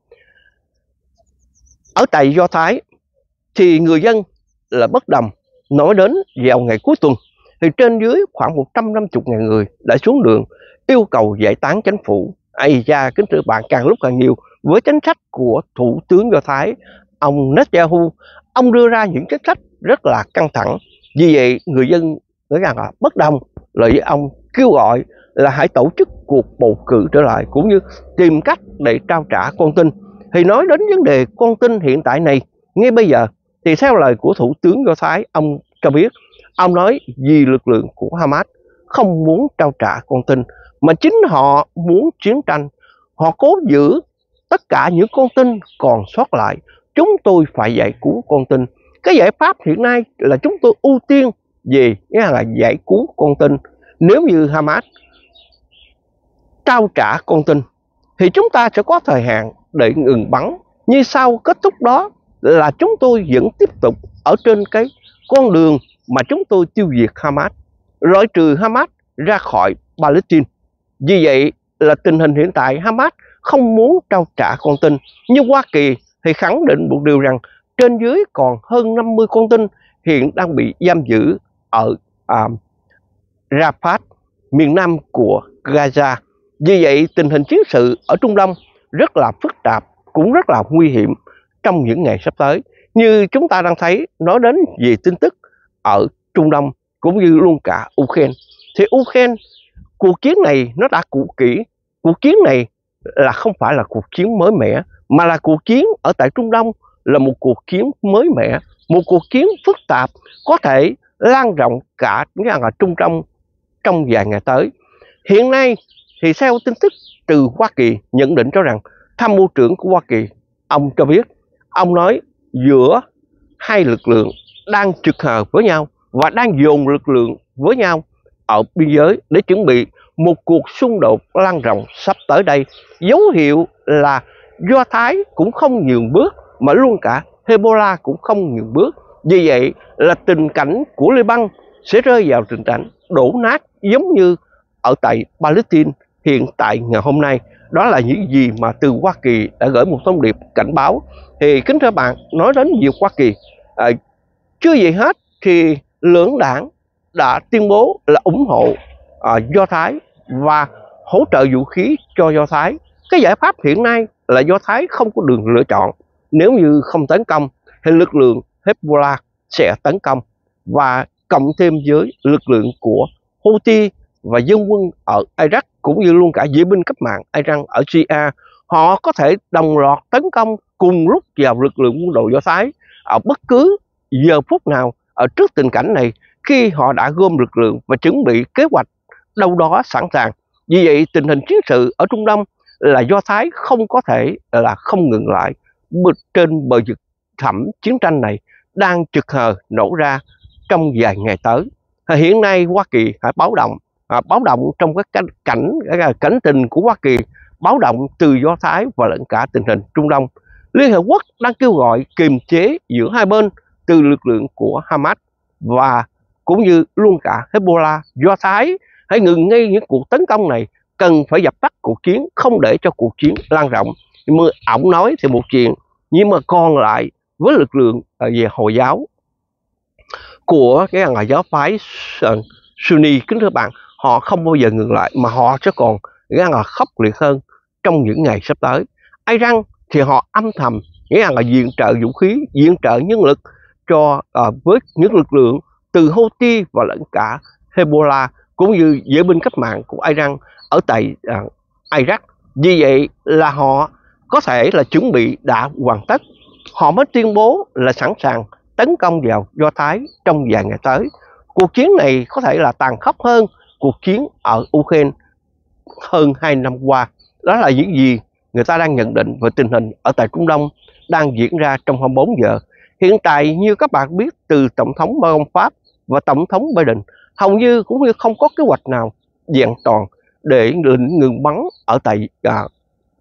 Ở tại Do Thái thì người dân là bất đồng. Nói đến vào ngày cuối tuần thì trên dưới khoảng một trăm năm mươi nghìn người đã xuống đường yêu cầu giải tán chính phủ. Ây da, kính thưa bạn, càng lúc càng nhiều với chính sách của Thủ tướng Do Thái ông Netanyahu. Ông đưa ra những chính sách rất là căng thẳng. Vì vậy người dân nói rằng là bất đồng lại với ông, kêu gọi là hãy tổ chức cuộc bầu cử trở lại, cũng như tìm cách để trao trả con tin. Thì nói đến vấn đề con tin hiện tại này, ngay bây giờ thì theo lời của Thủ tướng Do Thái, ông cho biết, ông nói vì lực lượng của Hamas không muốn trao trả con tin, mà chính họ muốn chiến tranh. Họ cố giữ tất cả những con tin còn sót lại. Chúng tôi phải giải cứu con tin. Cái giải pháp hiện nay là chúng tôi ưu tiên về là giải cứu con tin. Nếu như Hamas trao trả con tin thì chúng ta sẽ có thời hạn để ngừng bắn. Như sau kết thúc đó là chúng tôi vẫn tiếp tục ở trên cái con đường mà chúng tôi tiêu diệt Hamas, loại trừ Hamas ra khỏi Palestine. Vì vậy là tình hình hiện tại Hamas không muốn trao trả con tin. Nhưng Hoa Kỳ thì khẳng định một điều rằng trên dưới còn hơn năm mươi con tin hiện đang bị giam giữ ở à, Rafah, miền nam của Gaza. Vì vậy tình hình chiến sự ở Trung Đông rất là phức tạp, cũng rất là nguy hiểm trong những ngày sắp tới. Như chúng ta đang thấy, nói đến về tin tức ở Trung Đông cũng như luôn cả Ukraine, thì Ukraine, cuộc chiến này nó đã cũ kỹ. Cuộc chiến này là không phải là cuộc chiến mới mẻ, mà là cuộc chiến ở tại Trung Đông là một cuộc chiến mới mẻ, một cuộc chiến phức tạp, có thể lan rộng cả là Trung Đông trong vài ngày tới. Hiện nay thì theo tin tức từ Hoa Kỳ nhận định cho rằng tham mưu trưởng của Hoa Kỳ ông cho biết, ông nói giữa hai lực lượng đang trực hợp với nhau và đang dồn lực lượng với nhau ở biên giới để chuẩn bị một cuộc xung đột lan rộng sắp tới đây. Dấu hiệu là Do Thái cũng không nhường bước, mà luôn cả Hezbollah cũng không nhường bước. Vì vậy là tình cảnh của Liban sẽ rơi vào tình trạng đổ nát giống như ở tại Palestine hiện tại ngày hôm nay. Đó là những gì mà từ Hoa Kỳ đã gửi một thông điệp cảnh báo. Thì kính thưa bạn, nói đến việc Hoa Kỳ à, chưa gì hết thì lưỡng đảng đã tuyên bố là ủng hộ à, Do Thái và hỗ trợ vũ khí cho Do Thái. Cái giải pháp hiện nay là Do Thái không có đường lựa chọn. Nếu như không tấn công thì lực lượng Hezbollah sẽ tấn công, và cộng thêm với lực lượng của Houthi và dân quân ở Iraq cũng như luôn cả vệ binh cách mạng Iran ở Syria, họ có thể đồng loạt tấn công cùng lúc vào lực lượng quân đội Do Thái ở bất cứ giờ phút nào ở trước tình cảnh này, khi họ đã gom lực lượng và chuẩn bị kế hoạch đâu đó sẵn sàng. Vì vậy tình hình chiến sự ở Trung Đông là Do Thái không có thể là không ngừng lại. Trên bờ vực thẳm chiến tranh này đang trực hờ nổ ra trong vài ngày tới. Hiện nay Hoa Kỳ phải báo động, à, báo động trong cái cảnh, cảnh cảnh tình của Hoa Kỳ, báo động từ Do Thái và lẫn cả tình hình Trung Đông. Liên Hợp Quốc đang kêu gọi kiềm chế giữa hai bên từ lực lượng của Hamas và cũng như luôn cả Hezbollah. Do Thái hãy ngừng ngay những cuộc tấn công này, cần phải dập tắt cuộc chiến, không để cho cuộc chiến lan rộng. Nhưng mà ổng nói thì một chuyện, nhưng mà còn lại với lực lượng về Hồi giáo của cái là giáo phái Sunni, kính thưa bạn, họ không bao giờ ngừng lại, mà họ sẽ còn gan là khốc liệt hơn trong những ngày sắp tới. Iran thì họ âm thầm nghĩa là viện trợ vũ khí, viện trợ nhân lực cho uh, với những lực lượng từ Houthi và lẫn cả Hezbollah cũng như vệ binh cách mạng của Iran ở tại à, Iraq. Vì vậy là họ có thể là chuẩn bị đã hoàn tất, họ mới tuyên bố là sẵn sàng tấn công vào Do Thái trong vài ngày tới. Cuộc chiến này có thể là tàn khốc hơn cuộc chiến ở Ukraine hơn hai năm qua. Đó là những gì người ta đang nhận định về tình hình ở tại Trung Đông đang diễn ra trong hai mươi bốn giờ. Hiện tại như các bạn biết, từ Tổng thống Macron Pháp và Tổng thống Biden hầu như cũng như không có kế hoạch nào vẹn toàn để lệnh ngừng bắn ở tại uh,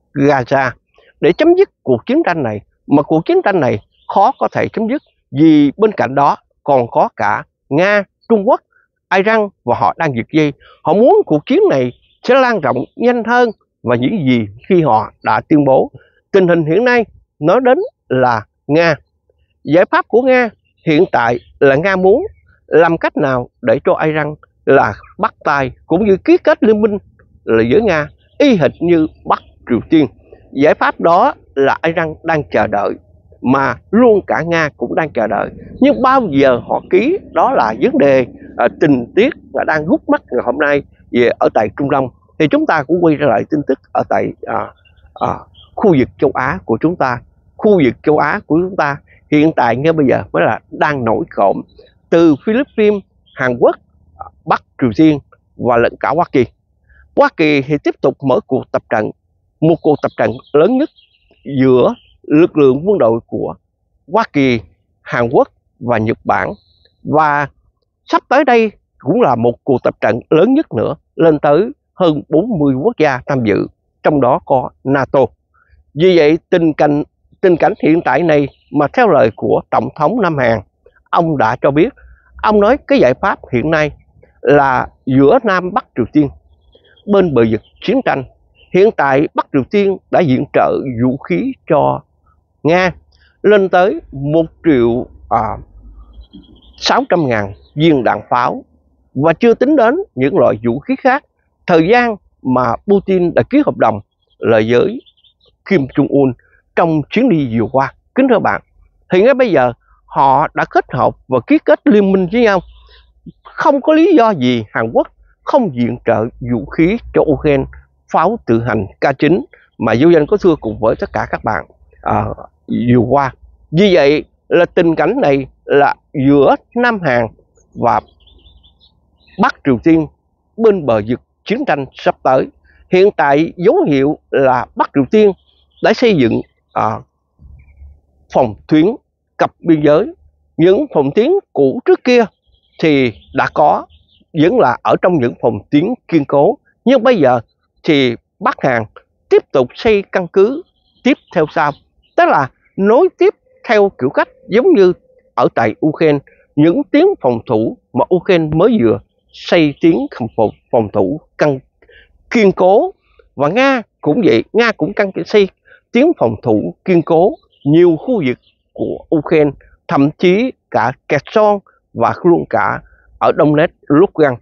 Gaza để chấm dứt cuộc chiến tranh này. Mà cuộc chiến tranh này khó có thể chấm dứt vì bên cạnh đó còn có cả Nga, Trung Quốc, Iran và họ đang giật dây. Họ muốn cuộc chiến này sẽ lan rộng nhanh hơn và những gì khi họ đã tuyên bố. Tình hình hiện nay nói đến là Nga. Giải pháp của Nga hiện tại là Nga muốn làm cách nào để cho Iran là bắt tay cũng như ký kết liên minh là với Nga y hệt như Bắc Triều Tiên. Giải pháp đó là Iran đang chờ đợi, mà luôn cả Nga cũng đang chờ đợi. Nhưng bao giờ họ ký đó là vấn đề à, tình tiết là đang gút mắt ngày hôm nay về ở tại Trung Đông. Thì chúng ta cũng quay trở lại tin tức ở tại à, à, khu vực châu Á của chúng ta. Khu vực châu Á của chúng ta hiện tại ngay bây giờ mới là đang nổi cộm từ Philippines, Hàn Quốc, Bắc Triều Tiên và lẫn cả Hoa Kỳ. Hoa Kỳ thì tiếp tục mở cuộc tập trận, một cuộc tập trận lớn nhất giữa lực lượng quân đội của Hoa Kỳ, Hàn Quốc và Nhật Bản. Và sắp tới đây cũng là một cuộc tập trận lớn nhất nữa, lên tới hơn bốn mươi quốc gia tham dự, trong đó có NATO. Vì vậy tình cảnh tình cảnh hiện tại này mà theo lời của Tổng thống Nam Hàn, ông đã cho biết, ông nói cái giải pháp hiện nay là giữa Nam Bắc Triều Tiên bên bờ vực chiến tranh. Hiện tại Bắc Triều Tiên đã viện trợ vũ khí cho Nga lên tới một triệu sáu trăm ngàn viên đạn pháo, và chưa tính đến những loại vũ khí khác. Thời gian mà Putin đã ký hợp đồng là với Kim Jong-un trong chuyến đi vừa qua, kính thưa bạn, thì ngay bây giờ họ đã kết hợp và ký kết liên minh với nhau. Không có lý do gì Hàn Quốc không viện trợ vũ khí cho Ukraine, pháo tự hành K chín mà Vô Danh có thưa cùng với tất cả các bạn à, vừa qua. Vì vậy là tình cảnh này là giữa Nam Hàn và Bắc Triều Tiên bên bờ vực chiến tranh sắp tới. Hiện tại dấu hiệu là Bắc Triều Tiên đã xây dựng à, phòng tuyến cặp biên giới. Những phòng tuyến cũ trước kia thì đã có, vẫn là ở trong những phòng tuyến kiên cố, nhưng bây giờ thì Bắc Hàn tiếp tục xây căn cứ tiếp theo sau, tức là nối tiếp theo kiểu cách giống như ở tại Ukraine, những tuyến phòng thủ mà Ukraine mới vừa xây tuyến phòng, phòng thủ căn kiên cố. Và Nga cũng vậy, Nga cũng căn xây tuyến phòng thủ kiên cố nhiều khu vực của Ukraine, thậm chí cả Kherson và luôn cả ở Donetsk, Lugansk.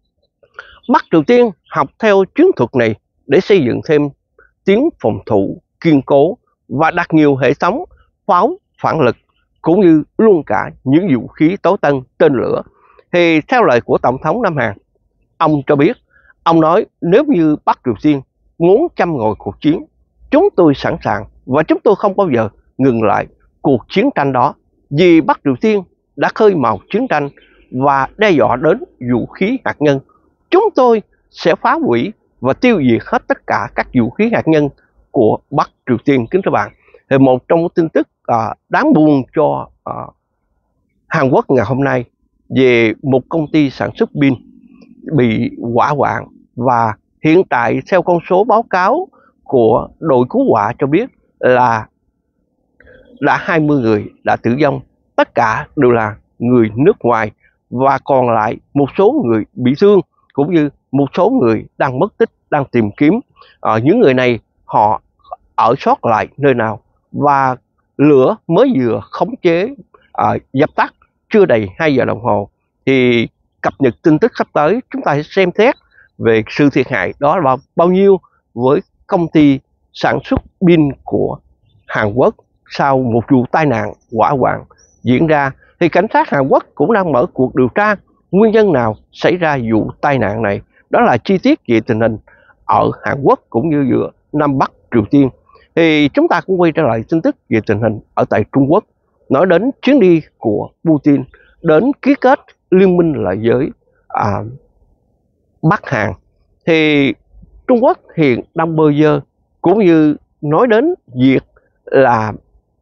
Bắc Triều Tiên học theo chiến thuật này để xây dựng thêm tuyến phòng thủ kiên cố và đặt nhiều hệ thống pháo phản lực cũng như luôn cả những vũ khí tối tân, tên lửa. Thì theo lời của Tổng thống Nam Hàn, ông cho biết, ông nói nếu như Bắc Triều Tiên muốn châm ngòi cuộc chiến, chúng tôi sẵn sàng và chúng tôi không bao giờ ngừng lại cuộc chiến tranh đó, vì Bắc Triều Tiên đã khơi mào chiến tranh và đe dọa đến vũ khí hạt nhân. Chúng tôi sẽ phá hủy và tiêu diệt hết tất cả các vũ khí hạt nhân của Bắc Triều Tiên, kính thưa bạn. Thì một trong những tin tức à, đáng buồn cho à, Hàn Quốc ngày hôm nay về một công ty sản xuất pin bị hỏa hoạn, và hiện tại theo con số báo cáo của đội cứu hỏa cho biết là đã hai mươi người đã tử vong, tất cả đều là người nước ngoài, và còn lại một số người bị thương cũng như một số người đang mất tích, đang tìm kiếm. À, những người này họ ở sót lại nơi nào, và lửa mới vừa khống chế à, dập tắt chưa đầy hai giờ đồng hồ. Thì cập nhật tin tức sắp tới chúng ta sẽ xem xét về sự thiệt hại đó là bao nhiêu với công ty sản xuất pin của Hàn Quốc sau một vụ tai nạn hỏa hoạn diễn ra. thì cảnh sát Hàn Quốc cũng đang mở cuộc điều tra nguyên nhân nào xảy ra vụ tai nạn này. Đó là chi tiết về tình hình ở Hàn Quốc cũng như giữa Nam Bắc Triều Tiên. Thì chúng ta cũng quay trở lại tin tức về tình hình ở tại Trung Quốc, nói đến chuyến đi của Putin đến ký kết liên minh lại với à, Bắc Hàn. Thì Trung Quốc hiện đang bơ vơ, cũng như nói đến việc là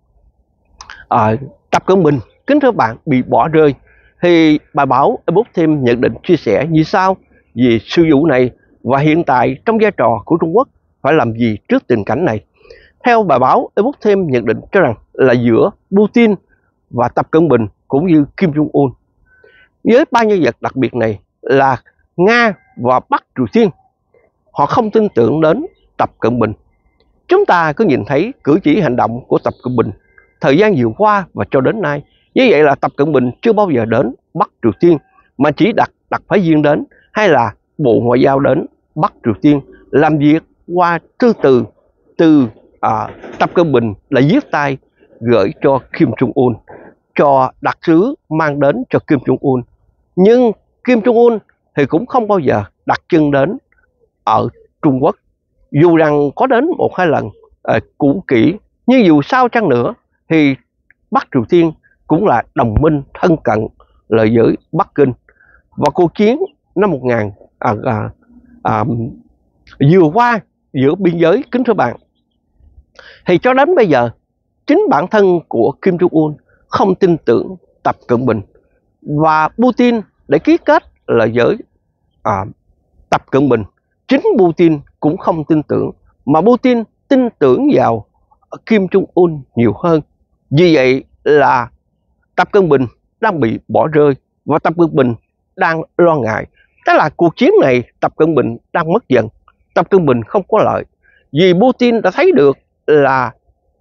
à, Tập Cận Bình, kính thưa bạn, bị bỏ rơi. Thì bài báo Epoch Times nhận định chia sẻ như sau về sự vụ này, và hiện tại trong vai trò của Trung Quốc phải làm gì trước tình cảnh này. Theo bài báo Epoch Times nhận định cho rằng là giữa Putin và Tập Cận Bình cũng như Kim Jong Un, với ba nhân vật đặc biệt này là Nga và Bắc Triều Tiên, họ không tin tưởng đến Tập Cận Bình. Chúng ta có nhìn thấy cử chỉ hành động của Tập Cận Bình thời gian vừa qua và cho đến nay. Như vậy là Tập Cận Bình chưa bao giờ đến Bắc Triều Tiên, mà chỉ đặt đặc phái viên đến hay là Bộ Ngoại giao đến Bắc Triều Tiên làm việc qua thư từ từ à, Tập Cận Bình là viết tay gửi cho Kim Jong Un, cho đặc sứ mang đến cho Kim Jong Un. Nhưng Kim Jong Un thì cũng không bao giờ đặt chân đến ở Trung Quốc, dù rằng có đến một hai lần à, cũ kỹ. Nhưng dù sao chăng nữa thì Bắc Triều Tiên cũng là đồng minh thân cận là với Bắc Kinh. Và cuộc chiến năm một nghìn à, à, à, vừa qua giữa biên giới, kính thưa bạn, thì cho đến bây giờ chính bản thân của Kim Jong Un không tin tưởng Tập Cận Bình, và Putin để ký kết là với à, Tập Cận Bình, chính Putin cũng không tin tưởng, mà Putin tin tưởng vào Kim Jong Un nhiều hơn. Vì vậy là Tập Cận Bình đang bị bỏ rơi, và Tập Cận Bình đang lo ngại. Tức là cuộc chiến này Tập Cận Bình đang mất dần, Tập Cận Bình không có lợi, vì Putin đã thấy được là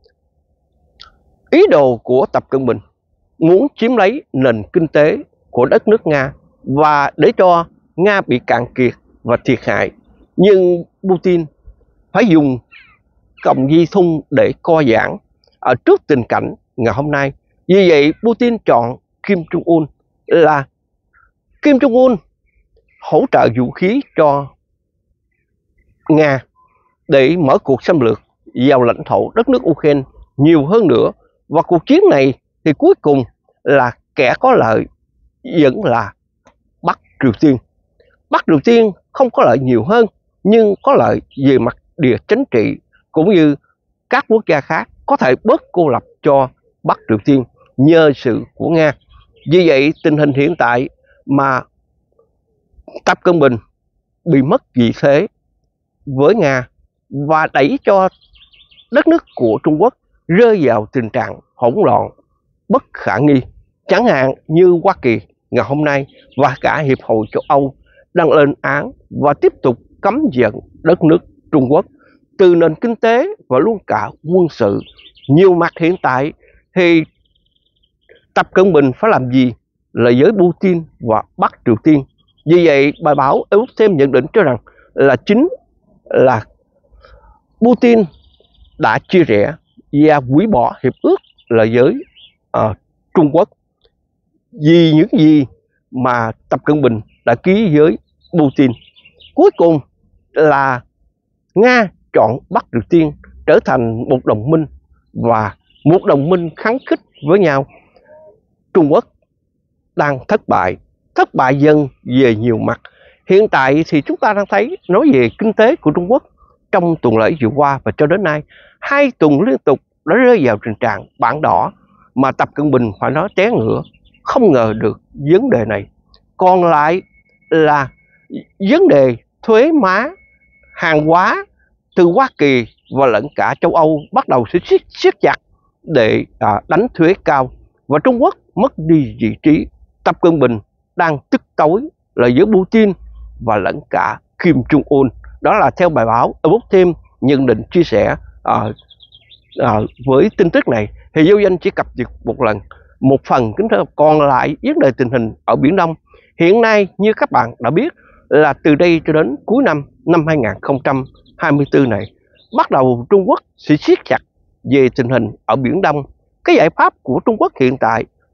ý đồ của Tập Cận Bình muốn chiếm lấy nền kinh tế của đất nước Nga và để cho Nga bị cạn kiệt và thiệt hại. Nhưng Putin phải dùng còng dây thun để co giãn ở trước tình cảnh ngày hôm nay. Vì vậy Putin chọn Kim Jong Un, là Kim Jong Un hỗ trợ vũ khí cho Nga để mở cuộc xâm lược vào lãnh thổ đất nước Ukraine nhiều hơn nữa. Và cuộc chiến này thì cuối cùng là kẻ có lợi vẫn là Bắc Triều Tiên. Bắc Triều Tiên không có lợi nhiều hơn, nhưng có lợi về mặt địa chính trị, cũng như các quốc gia khác có thể bớt cô lập cho Bắc Triều Tiên nhờ sự của Nga. Vì vậy tình hình hiện tại mà Tập Cận Bình bị mất vị thế với Nga và đẩy cho đất nước của Trung Quốc rơi vào tình trạng hỗn loạn bất khả nghi. Chẳng hạn như Hoa Kỳ ngày hôm nay và cả Hiệp hội châu Âu đang lên án và tiếp tục cấm vận đất nước Trung Quốc từ nền kinh tế và luôn cả quân sự. Nhiều mặt hiện tại thì Tập Cận Bình phải làm gì là với Putin và Bắc Triều Tiên. Vì vậy bài báo Epoch Times nhận định cho rằng là chính là Putin đã chia rẽ và hủy bỏ hiệp ước là với uh, Trung Quốc vì những gì mà Tập Cận Bình đã ký với Putin. Cuối cùng là Nga chọn Bắc Triều Tiên trở thành một đồng minh, và một đồng minh kháng khích với nhau. Trung Quốc đang thất bại, thất bại dần về nhiều mặt. Hiện tại thì chúng ta đang thấy, nói về kinh tế của Trung Quốc trong tuần lễ vừa qua và cho đến nay, hai tuần liên tục đã rơi vào tình trạng bảng đỏ, mà Tập Cận Bình phải nói té ngựa, không ngờ được vấn đề này. Còn lại là vấn đề thuế má hàng hóa từ Hoa Kỳ và lẫn cả châu Âu bắt đầu sẽ siết, siết chặt để à, đánh thuế cao, và Trung Quốc mất đi vị trí. Tập Cận Bình đang tức tối là giữa Putin và lẫn cả Kim Jong Un. Đó là theo bài báo Epoch Times nhận định chia sẻ. À, à, với tin tức này thì Vô Danh chỉ cập nhật một lần, một phần kính thưa. Còn lại vấn đề tình hình ở Biển Đông hiện nay, như các bạn đã biết, là từ đây cho đến cuối năm năm hai nghìn không trăm hai mươi tư này, bắt đầu Trung Quốc sẽ siết chặt về tình hình ở Biển Đông. Cái giải pháp của Trung Quốc hiện tại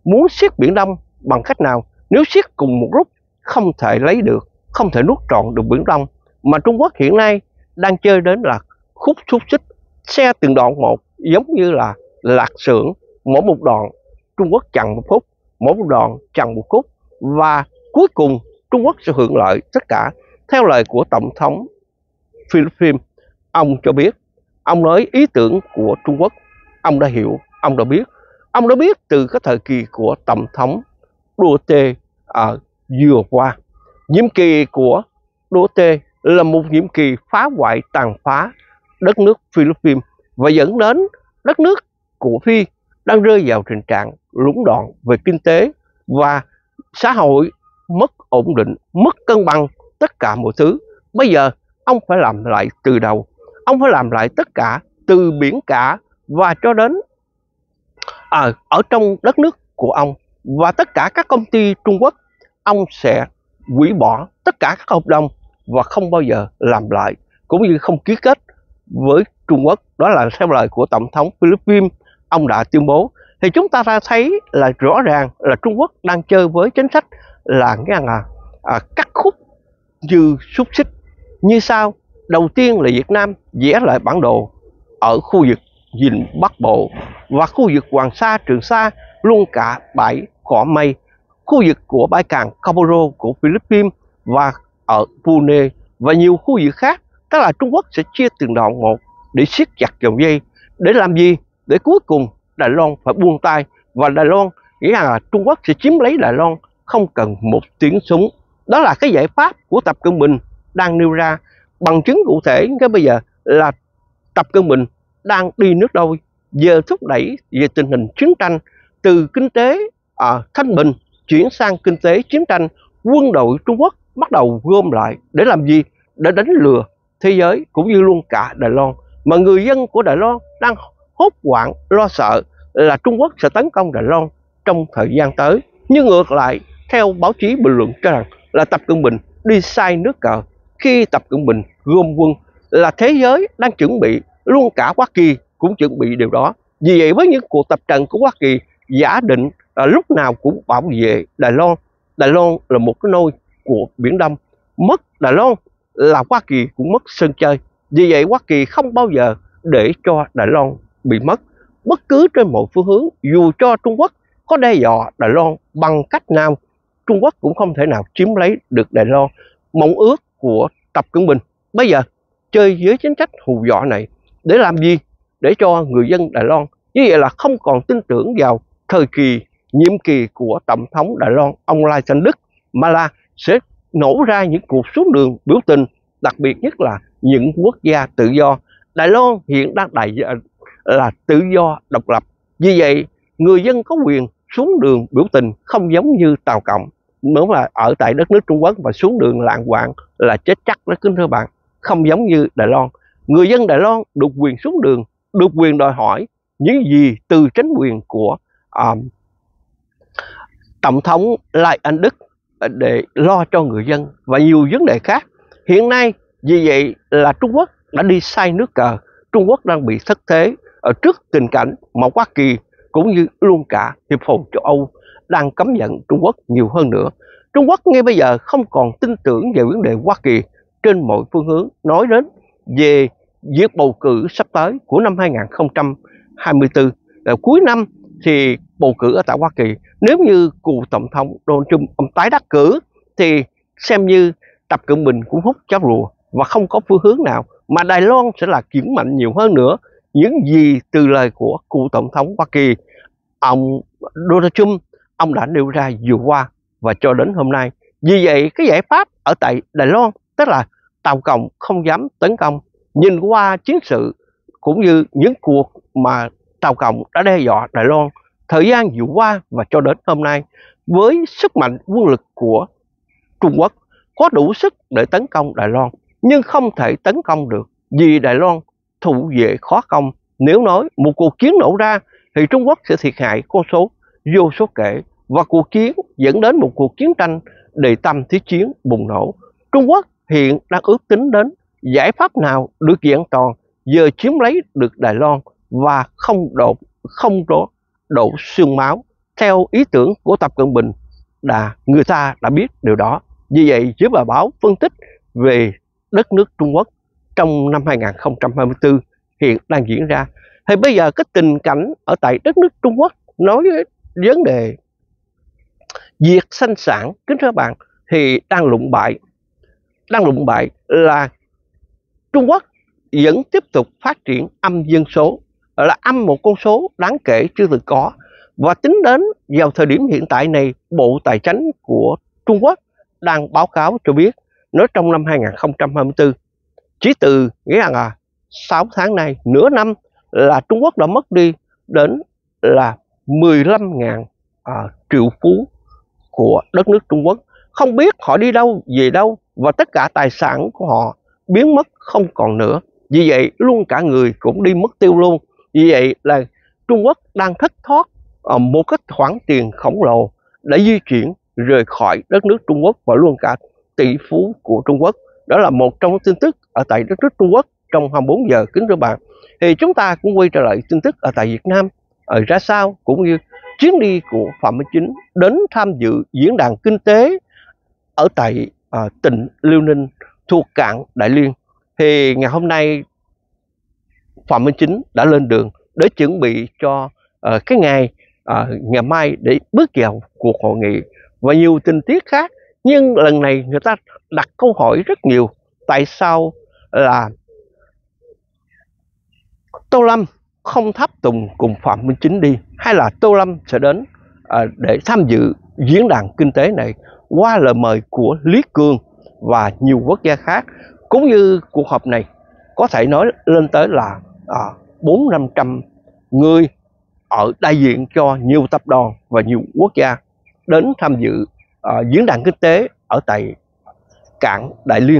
muốn siết Biển Đông bằng cách nào? Nếu siết cùng một lúc không thể lấy được, không thể nuốt trọn được Biển Đông, mà Trung Quốc hiện nay đang chơi đến là khúc xúc xích, xe từng đoạn một, giống như là lạc xưởng, mỗi một đoạn Trung Quốc chặn một phút, mỗi một đoạn chặn một phút, và cuối cùng Trung Quốc sẽ hưởng lợi tất cả. Theo lời của Tổng thống Philippines, ông cho biết, ông nói ý tưởng của Trung Quốc, ông đã hiểu, ông đã biết, ông đã biết từ cái thời kỳ của Tổng thống Duterte ở vừa qua. Nhiệm kỳ của Duterte là một nhiệm kỳ phá hoại tàn phá đất nước Philippines và dẫn đến đất nước của Phi đang rơi vào tình trạng lũng đoạn về kinh tế và xã hội, mất ổn định, mất cân bằng tất cả mọi thứ. Bây giờ ông phải làm lại từ đầu, ông phải làm lại tất cả từ biển cả và cho đến à, ở trong đất nước của ông, và tất cả các công ty Trung Quốc ông sẽ hủy bỏ tất cả các hợp đồng và không bao giờ làm lại, cũng như không ký kết với Trung Quốc. Đó là theo lời của Tổng thống Philippines, ông đã tuyên bố. Thì chúng ta ra thấy là rõ ràng là Trung Quốc đang chơi với chính sách là nghe là à, cắt khúc như xúc xích. Như sau, đầu tiên là Việt Nam vẽ lại bản đồ ở khu vực Vịnh Bắc Bộ và khu vực Hoàng Sa, Trường Sa, luôn cả bãi Cỏ Mây, khu vực của bãi cảng Comoro của Philippines và ở Brunei và nhiều khu vực khác. Tức là Trung Quốc sẽ chia từng đoạn một để siết chặt dòng dây. Để làm gì? Để cuối cùng Đài Loan phải buông tay, và Đài Loan nghĩa là Trung Quốc sẽ chiếm lấy Đài Loan không cần một tiếng súng. Đó là cái giải pháp của Tập Cận Bình đang nêu ra. Bằng chứng cụ thể cái bây giờ là Tập Cận Bình đang đi nước đôi, giờ thúc đẩy về tình hình chiến tranh, từ kinh tế à, thanh bình chuyển sang kinh tế chiến tranh. Quân đội Trung Quốc bắt đầu gom lại để làm gì? Để đánh lừa thế giới cũng như luôn cả Đài Loan. Mà người dân của Đài Loan đang hốt hoảng lo sợ là Trung Quốc sẽ tấn công Đài Loan trong thời gian tới. Nhưng ngược lại, theo báo chí bình luận cho rằng là Tập Cận Bình đi sai nước cờ. Khi Tập Cận Bình gom quân là thế giới đang chuẩn bị, luôn cả Hoa Kỳ cũng chuẩn bị điều đó. Vì vậy với những cuộc tập trận của Hoa Kỳ giả định là lúc nào cũng bảo vệ Đài Loan. Đài Loan là một cái nôi của Biển Đông, mất Đài Loan là Hoa Kỳ cũng mất sân chơi. Vì vậy Hoa Kỳ không bao giờ để cho Đài Loan bị mất bất cứ trên mọi phương hướng. Dù cho Trung Quốc có đe dọa Đài Loan bằng cách nào, Trung Quốc cũng không thể nào chiếm lấy được Đài Loan. Mong ước của Tập Cận Bình bây giờ chơi với chính sách hù dọa này để làm gì? Để cho người dân Đài Loan như vậy là không còn tin tưởng vào thời kỳ nhiệm kỳ của Tổng thống Đài Loan ông Lai Chanh Đức, mà là sẽ nổ ra những cuộc xuống đường biểu tình, đặc biệt nhất là những quốc gia tự do. Đài Loan hiện đang đại là tự do độc lập, vì vậy người dân có quyền xuống đường biểu tình, không giống như Tàu Cộng nếu mà ở tại đất nước Trung Quốc và xuống đường lạng quạng là chết chắc đó kính thưa bạn. Không giống như Đài Loan, người dân Đài Loan được quyền xuống đường, được quyền đòi hỏi những gì từ chính quyền của um, Tổng thống Lai Anh Đức để lo cho người dân và nhiều vấn đề khác. Hiện nay vì vậy là Trung Quốc đã đi sai nước cờ. Trung Quốc đang bị thất thế ở trước tình cảnh mà Hoa Kỳ cũng như luôn cả Hiệp hội châu Âu đang cấm vận Trung Quốc nhiều hơn nữa. Trung Quốc ngay bây giờ không còn tin tưởng về vấn đề Hoa Kỳ trên mọi phương hướng. Nói đến về việc bầu cử sắp tới của năm hai nghìn không trăm hai mươi tư, là cuối năm thì bầu cử ở tại Hoa Kỳ. Nếu như cựu tổng thống Donald Trump ông tái đắc cử thì xem như Tập Cận Bình cũng hút chó rùa và không có phương hướng nào, mà Đài Loan sẽ là chuyển mạnh nhiều hơn nữa. Những gì từ lời của cựu tổng thống Hoa Kỳ ông Donald Trump ông đã nêu ra vừa qua và cho đến hôm nay. Vì vậy cái giải pháp ở tại Đài Loan tức là Tàu Cộng không dám tấn công. Nhìn qua chiến sự cũng như những cuộc mà Tàu Cộng đã đe dọa Đài Loan thời gian vừa qua và cho đến hôm nay, với sức mạnh quân lực của Trung Quốc có đủ sức để tấn công Đài Loan, nhưng không thể tấn công được vì Đài Loan thủ vệ khó công. Nếu nói một cuộc chiến nổ ra thì Trung Quốc sẽ thiệt hại con số vô số kể, và cuộc chiến dẫn đến một cuộc chiến tranh đệ tam thế chiến bùng nổ. Trung Quốc hiện đang ước tính đến giải pháp nào được kiện toàn giờ chiếm lấy được Đài Loan và không đổ không đổ, đổ xương máu theo ý tưởng của Tập Cận Bình là người ta đã biết điều đó. Vì vậy, với bài báo phân tích về đất nước Trung Quốc trong năm hai nghìn không trăm hai mươi tư hiện đang diễn ra, thì bây giờ cái tình cảnh ở tại đất nước Trung Quốc nói vấn đề việc sinh sản, kính thưa các bạn, thì đang lụng bại. Đang lụng bại là Trung Quốc vẫn tiếp tục phát triển âm dân số, là âm một con số đáng kể chưa từng có. Và tính đến vào thời điểm hiện tại này, Bộ Tài chính của Trung Quốc đang báo cáo cho biết, nói trong năm hai nghìn không trăm hai mươi tư, chỉ từ nghĩa rằng là sáu tháng nay, nửa năm, là Trung Quốc đã mất đi đến là mười lăm nghìn à, triệu phú của đất nước Trung Quốc. Không biết họ đi đâu, về đâu, và tất cả tài sản của họ biến mất không còn nữa. Vì vậy luôn cả người cũng đi mất tiêu luôn. Vì vậy là Trung Quốc đang thất thoát uh, một cái khoản tiền khổng lồ để di chuyển rời khỏi đất nước Trung Quốc và luôn cả tỷ phú của Trung Quốc. Đó là một trong những tin tức ở tại đất nước Trung Quốc trong hai mươi bốn giờ, kính thưa bạn. Thì chúng ta cũng quay trở lại tin tức ở tại Việt Nam ở ra sao, cũng như chuyến đi của Phạm Minh Chính đến tham dự diễn đàn kinh tế ở tại uh, tỉnh Liêu Ninh thuộc cảng Đại Liên. Thì ngày hôm nay Phạm Minh Chính đã lên đường để chuẩn bị cho uh, cái ngày uh, ngày mai để bước vào cuộc hội nghị và nhiều tình tiết khác. Nhưng lần này người ta đặt câu hỏi rất nhiều, tại sao là Tô Lâm không tháp tùng cùng Phạm Minh Chính đi, hay là Tô Lâm sẽ đến uh, để tham dự diễn đàn kinh tế này qua lời mời của Lý Cường và nhiều quốc gia khác. Cũng như cuộc họp này có thể nói lên tới là bốn năm trăm người ở đại diện cho nhiều tập đoàn và nhiều quốc gia đến tham dự uh, diễn đàn kinh tế ở tại cảng Đại Liên.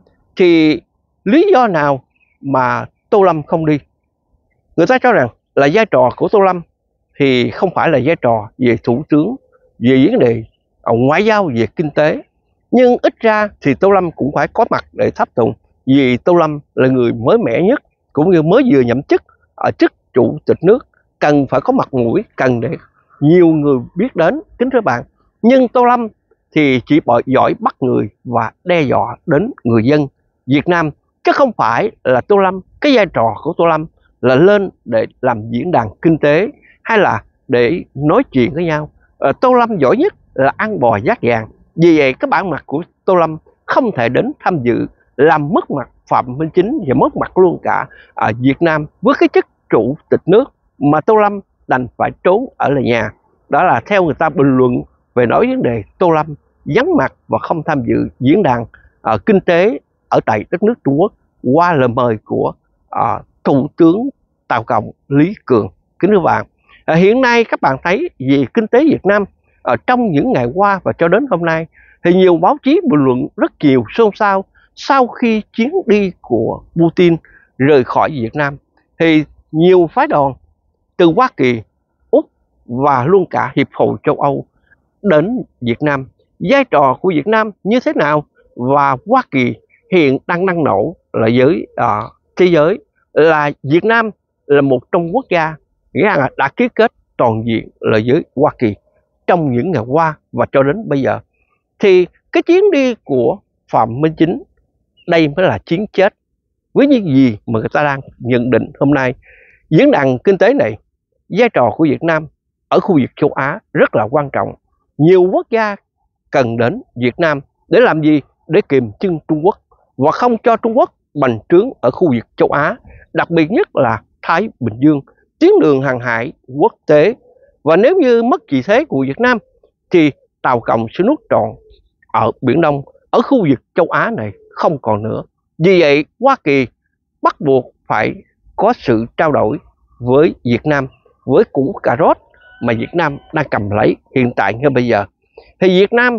Thì lý do nào mà Tô Lâm không đi? Người ta cho rằng là vai trò của Tô Lâm thì không phải là vai trò về thủ tướng, về vấn đề ngoại giao, về kinh tế. Nhưng ít ra thì Tô Lâm cũng phải có mặt để tháp tùng, vì Tô Lâm là người mới mẻ nhất, cũng như mới vừa nhậm chức ở chức chủ tịch nước, cần phải có mặt mũi, cần để nhiều người biết đến, kính thưa bạn. Nhưng Tô Lâm thì chỉ giỏi bắt người và đe dọa đến người dân Việt Nam, chứ không phải là Tô Lâm, cái vai trò của Tô Lâm là lên để làm diễn đàn kinh tế hay là để nói chuyện với nhau. à, Tô Lâm giỏi nhất là ăn bò vác vàng. Vì vậy cái bản mặt của Tô Lâm không thể đến tham dự, làm mất mặt Phạm Minh Chính và mất mặt luôn cả à, Việt Nam với cái chức chủ tịch nước, mà Tô Lâm đành phải trốn ở lại nhà. Đó là theo người ta bình luận về nói vấn đề Tô Lâm vắng mặt và không tham dự diễn đàn à, kinh tế ở tại đất nước Trung Quốc qua lời mời của à, Thủ tướng Tàu Cộng Lý Cường. Kính thưa bạn, à, hiện nay các bạn thấy về kinh tế Việt Nam ở trong những ngày qua và cho đến hôm nay thì nhiều báo chí bình luận rất nhiều xôn xao sau khi chuyến đi của Putin rời khỏi Việt Nam. Thì nhiều phái đoàn từ Hoa Kỳ, Úc và luôn cả Hiệp hội châu Âu đến Việt Nam. Vai trò của Việt Nam như thế nào, và Hoa Kỳ hiện đang năng nổ là với uh, thế giới là Việt Nam là một trong quốc gia nghĩa là đã ký kết toàn diện là với Hoa Kỳ trong những ngày qua và cho đến bây giờ. Thì cái chuyến đi của Phạm Minh Chính đây mới là chuyến chết. Với những gì mà người ta đang nhận định hôm nay, diễn đàn kinh tế này, vai trò của Việt Nam ở khu vực châu Á rất là quan trọng. Nhiều quốc gia cần đến Việt Nam để làm gì? Để kiềm chân Trung Quốc và không cho Trung Quốc bành trướng ở khu vực châu Á, đặc biệt nhất là Thái Bình Dương, tuyến đường hàng hải quốc tế. Và nếu như mất vị thế của Việt Nam thì Tàu Cộng sẽ nuốt trọn ở Biển Đông, ở khu vực châu Á này không còn nữa. Vì vậy Hoa Kỳ bắt buộc phải có sự trao đổi với Việt Nam, với củ cà rốt mà Việt Nam đang cầm lấy hiện tại ngay bây giờ. Thì Việt Nam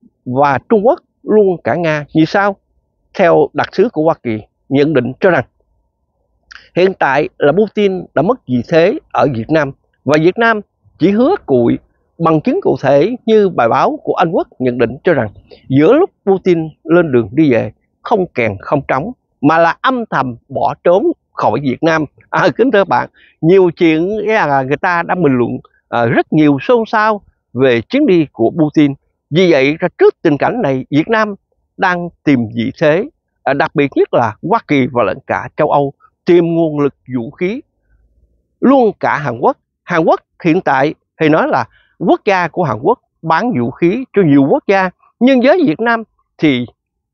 và Trung Quốc luôn cả Nga như sau? Theo đặc sứ của Hoa Kỳ nhận định cho rằng hiện tại là Putin đã mất vị thế ở Việt Nam, và Việt Nam chỉ hứa cùi. Bằng chứng cụ thể như bài báo của Anh Quốc nhận định cho rằng giữa lúc Putin lên đường đi về, không kèn không trống, mà là âm thầm bỏ trốn khỏi Việt Nam. À, kính thưa bạn, nhiều chuyện là người ta đã bình luận à, rất nhiều xôn xao về chuyến đi của Putin. Vì vậy, trước tình cảnh này, Việt Nam đang tìm vị thế, à, đặc biệt nhất là Hoa Kỳ và lẫn cả châu Âu tìm nguồn lực vũ khí, luôn cả Hàn Quốc. Hàn Quốc hiện tại thì nói là quốc gia của Hàn Quốc bán vũ khí cho nhiều quốc gia, nhưng với Việt Nam thì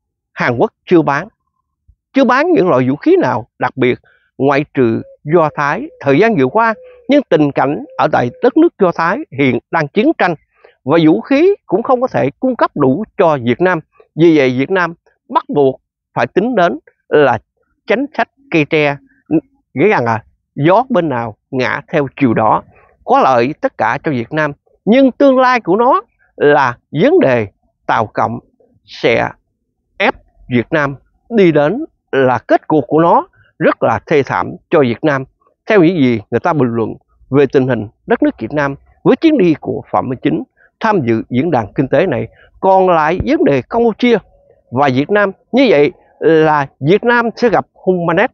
Hàn Quốc chưa bán, chưa bán những loại vũ khí nào, đặc biệt ngoại trừ Do Thái thời gian vừa qua. Nhưng tình cảnh ở tại đất nước Do Thái hiện đang chiến tranh và vũ khí cũng không có thể cung cấp đủ cho Việt Nam. Vì vậy Việt Nam bắt buộc phải tính đến là chính sách cây tre, nghĩa rằng là gió bên nào ngã theo chiều đó, có lợi tất cả cho Việt Nam. Nhưng tương lai của nó là vấn đề Tàu Cộng sẽ ép Việt Nam đi đến là kết cục của nó rất là thê thảm cho Việt Nam, theo những gì người ta bình luận về tình hình đất nước Việt Nam với chuyến đi của Phạm Minh Chính tham dự diễn đàn kinh tế này. Còn lại vấn đề Campuchia và Việt Nam, như vậy là Việt Nam sẽ gặp Hun Manet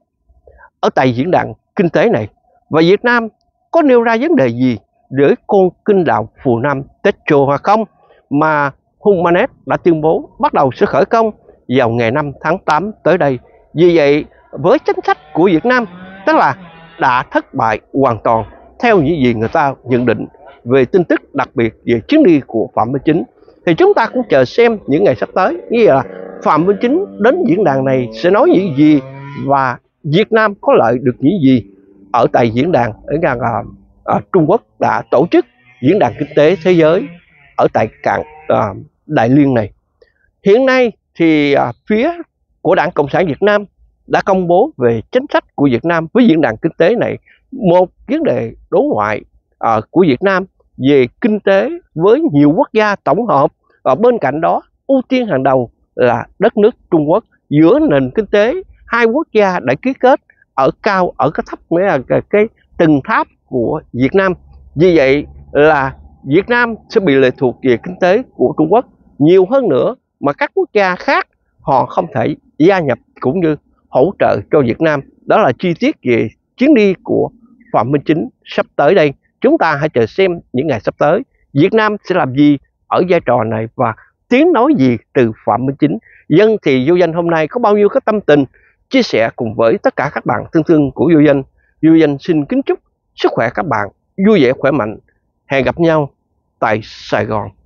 ở tại diễn đàn kinh tế này, và Việt Nam có nêu ra vấn đề gì với con kênh đào Phù Nam Techo hay không, mà Hun Manet đã tuyên bố bắt đầu sẽ khởi công vào ngày năm tháng tám tới đây. Vì vậy với chính sách của Việt Nam tức là đã thất bại hoàn toàn theo những gì người ta nhận định về tin tức, đặc biệt về chuyến đi của Phạm Minh Chính. Thì chúng ta cũng chờ xem những ngày sắp tới, như là Phạm Minh Chính đến diễn đàn này sẽ nói những gì và Việt Nam có lợi được những gì ở tại diễn đàn ở rằng là à, Trung Quốc đã tổ chức diễn đàn kinh tế thế giới ở tại cảng à, Đại Liên này. Hiện nay thì à, phía của Đảng Cộng sản Việt Nam đã công bố về chính sách của Việt Nam với diễn đàn kinh tế này. Một vấn đề đối ngoại à, của Việt Nam về kinh tế với nhiều quốc gia tổng hợp, và bên cạnh đó ưu tiên hàng đầu là đất nước Trung Quốc. Giữa nền kinh tế hai quốc gia đã ký kết ở cao ở cái thấp, nghĩa là cái, cái từng tháp của Việt Nam. Vì vậy là Việt Nam sẽ bị lệ thuộc về kinh tế của Trung Quốc nhiều hơn nữa, mà các quốc gia khác họ không thể gia nhập cũng như hỗ trợ cho Việt Nam. Đó là chi tiết về chuyến đi của Phạm Minh Chính sắp tới đây. Chúng ta hãy chờ xem những ngày sắp tới Việt Nam sẽ làm gì ở vai trò này và tiếng nói gì từ Phạm Minh Chính. Dân thì Vô Danh hôm nay có bao nhiêu cái tâm tình chia sẻ cùng với tất cả các bạn thân thương của Vô Danh. Vô Danh xin kính chúc sức khỏe các bạn vui vẻ khỏe mạnh. Hẹn gặp nhau tại Sài Gòn.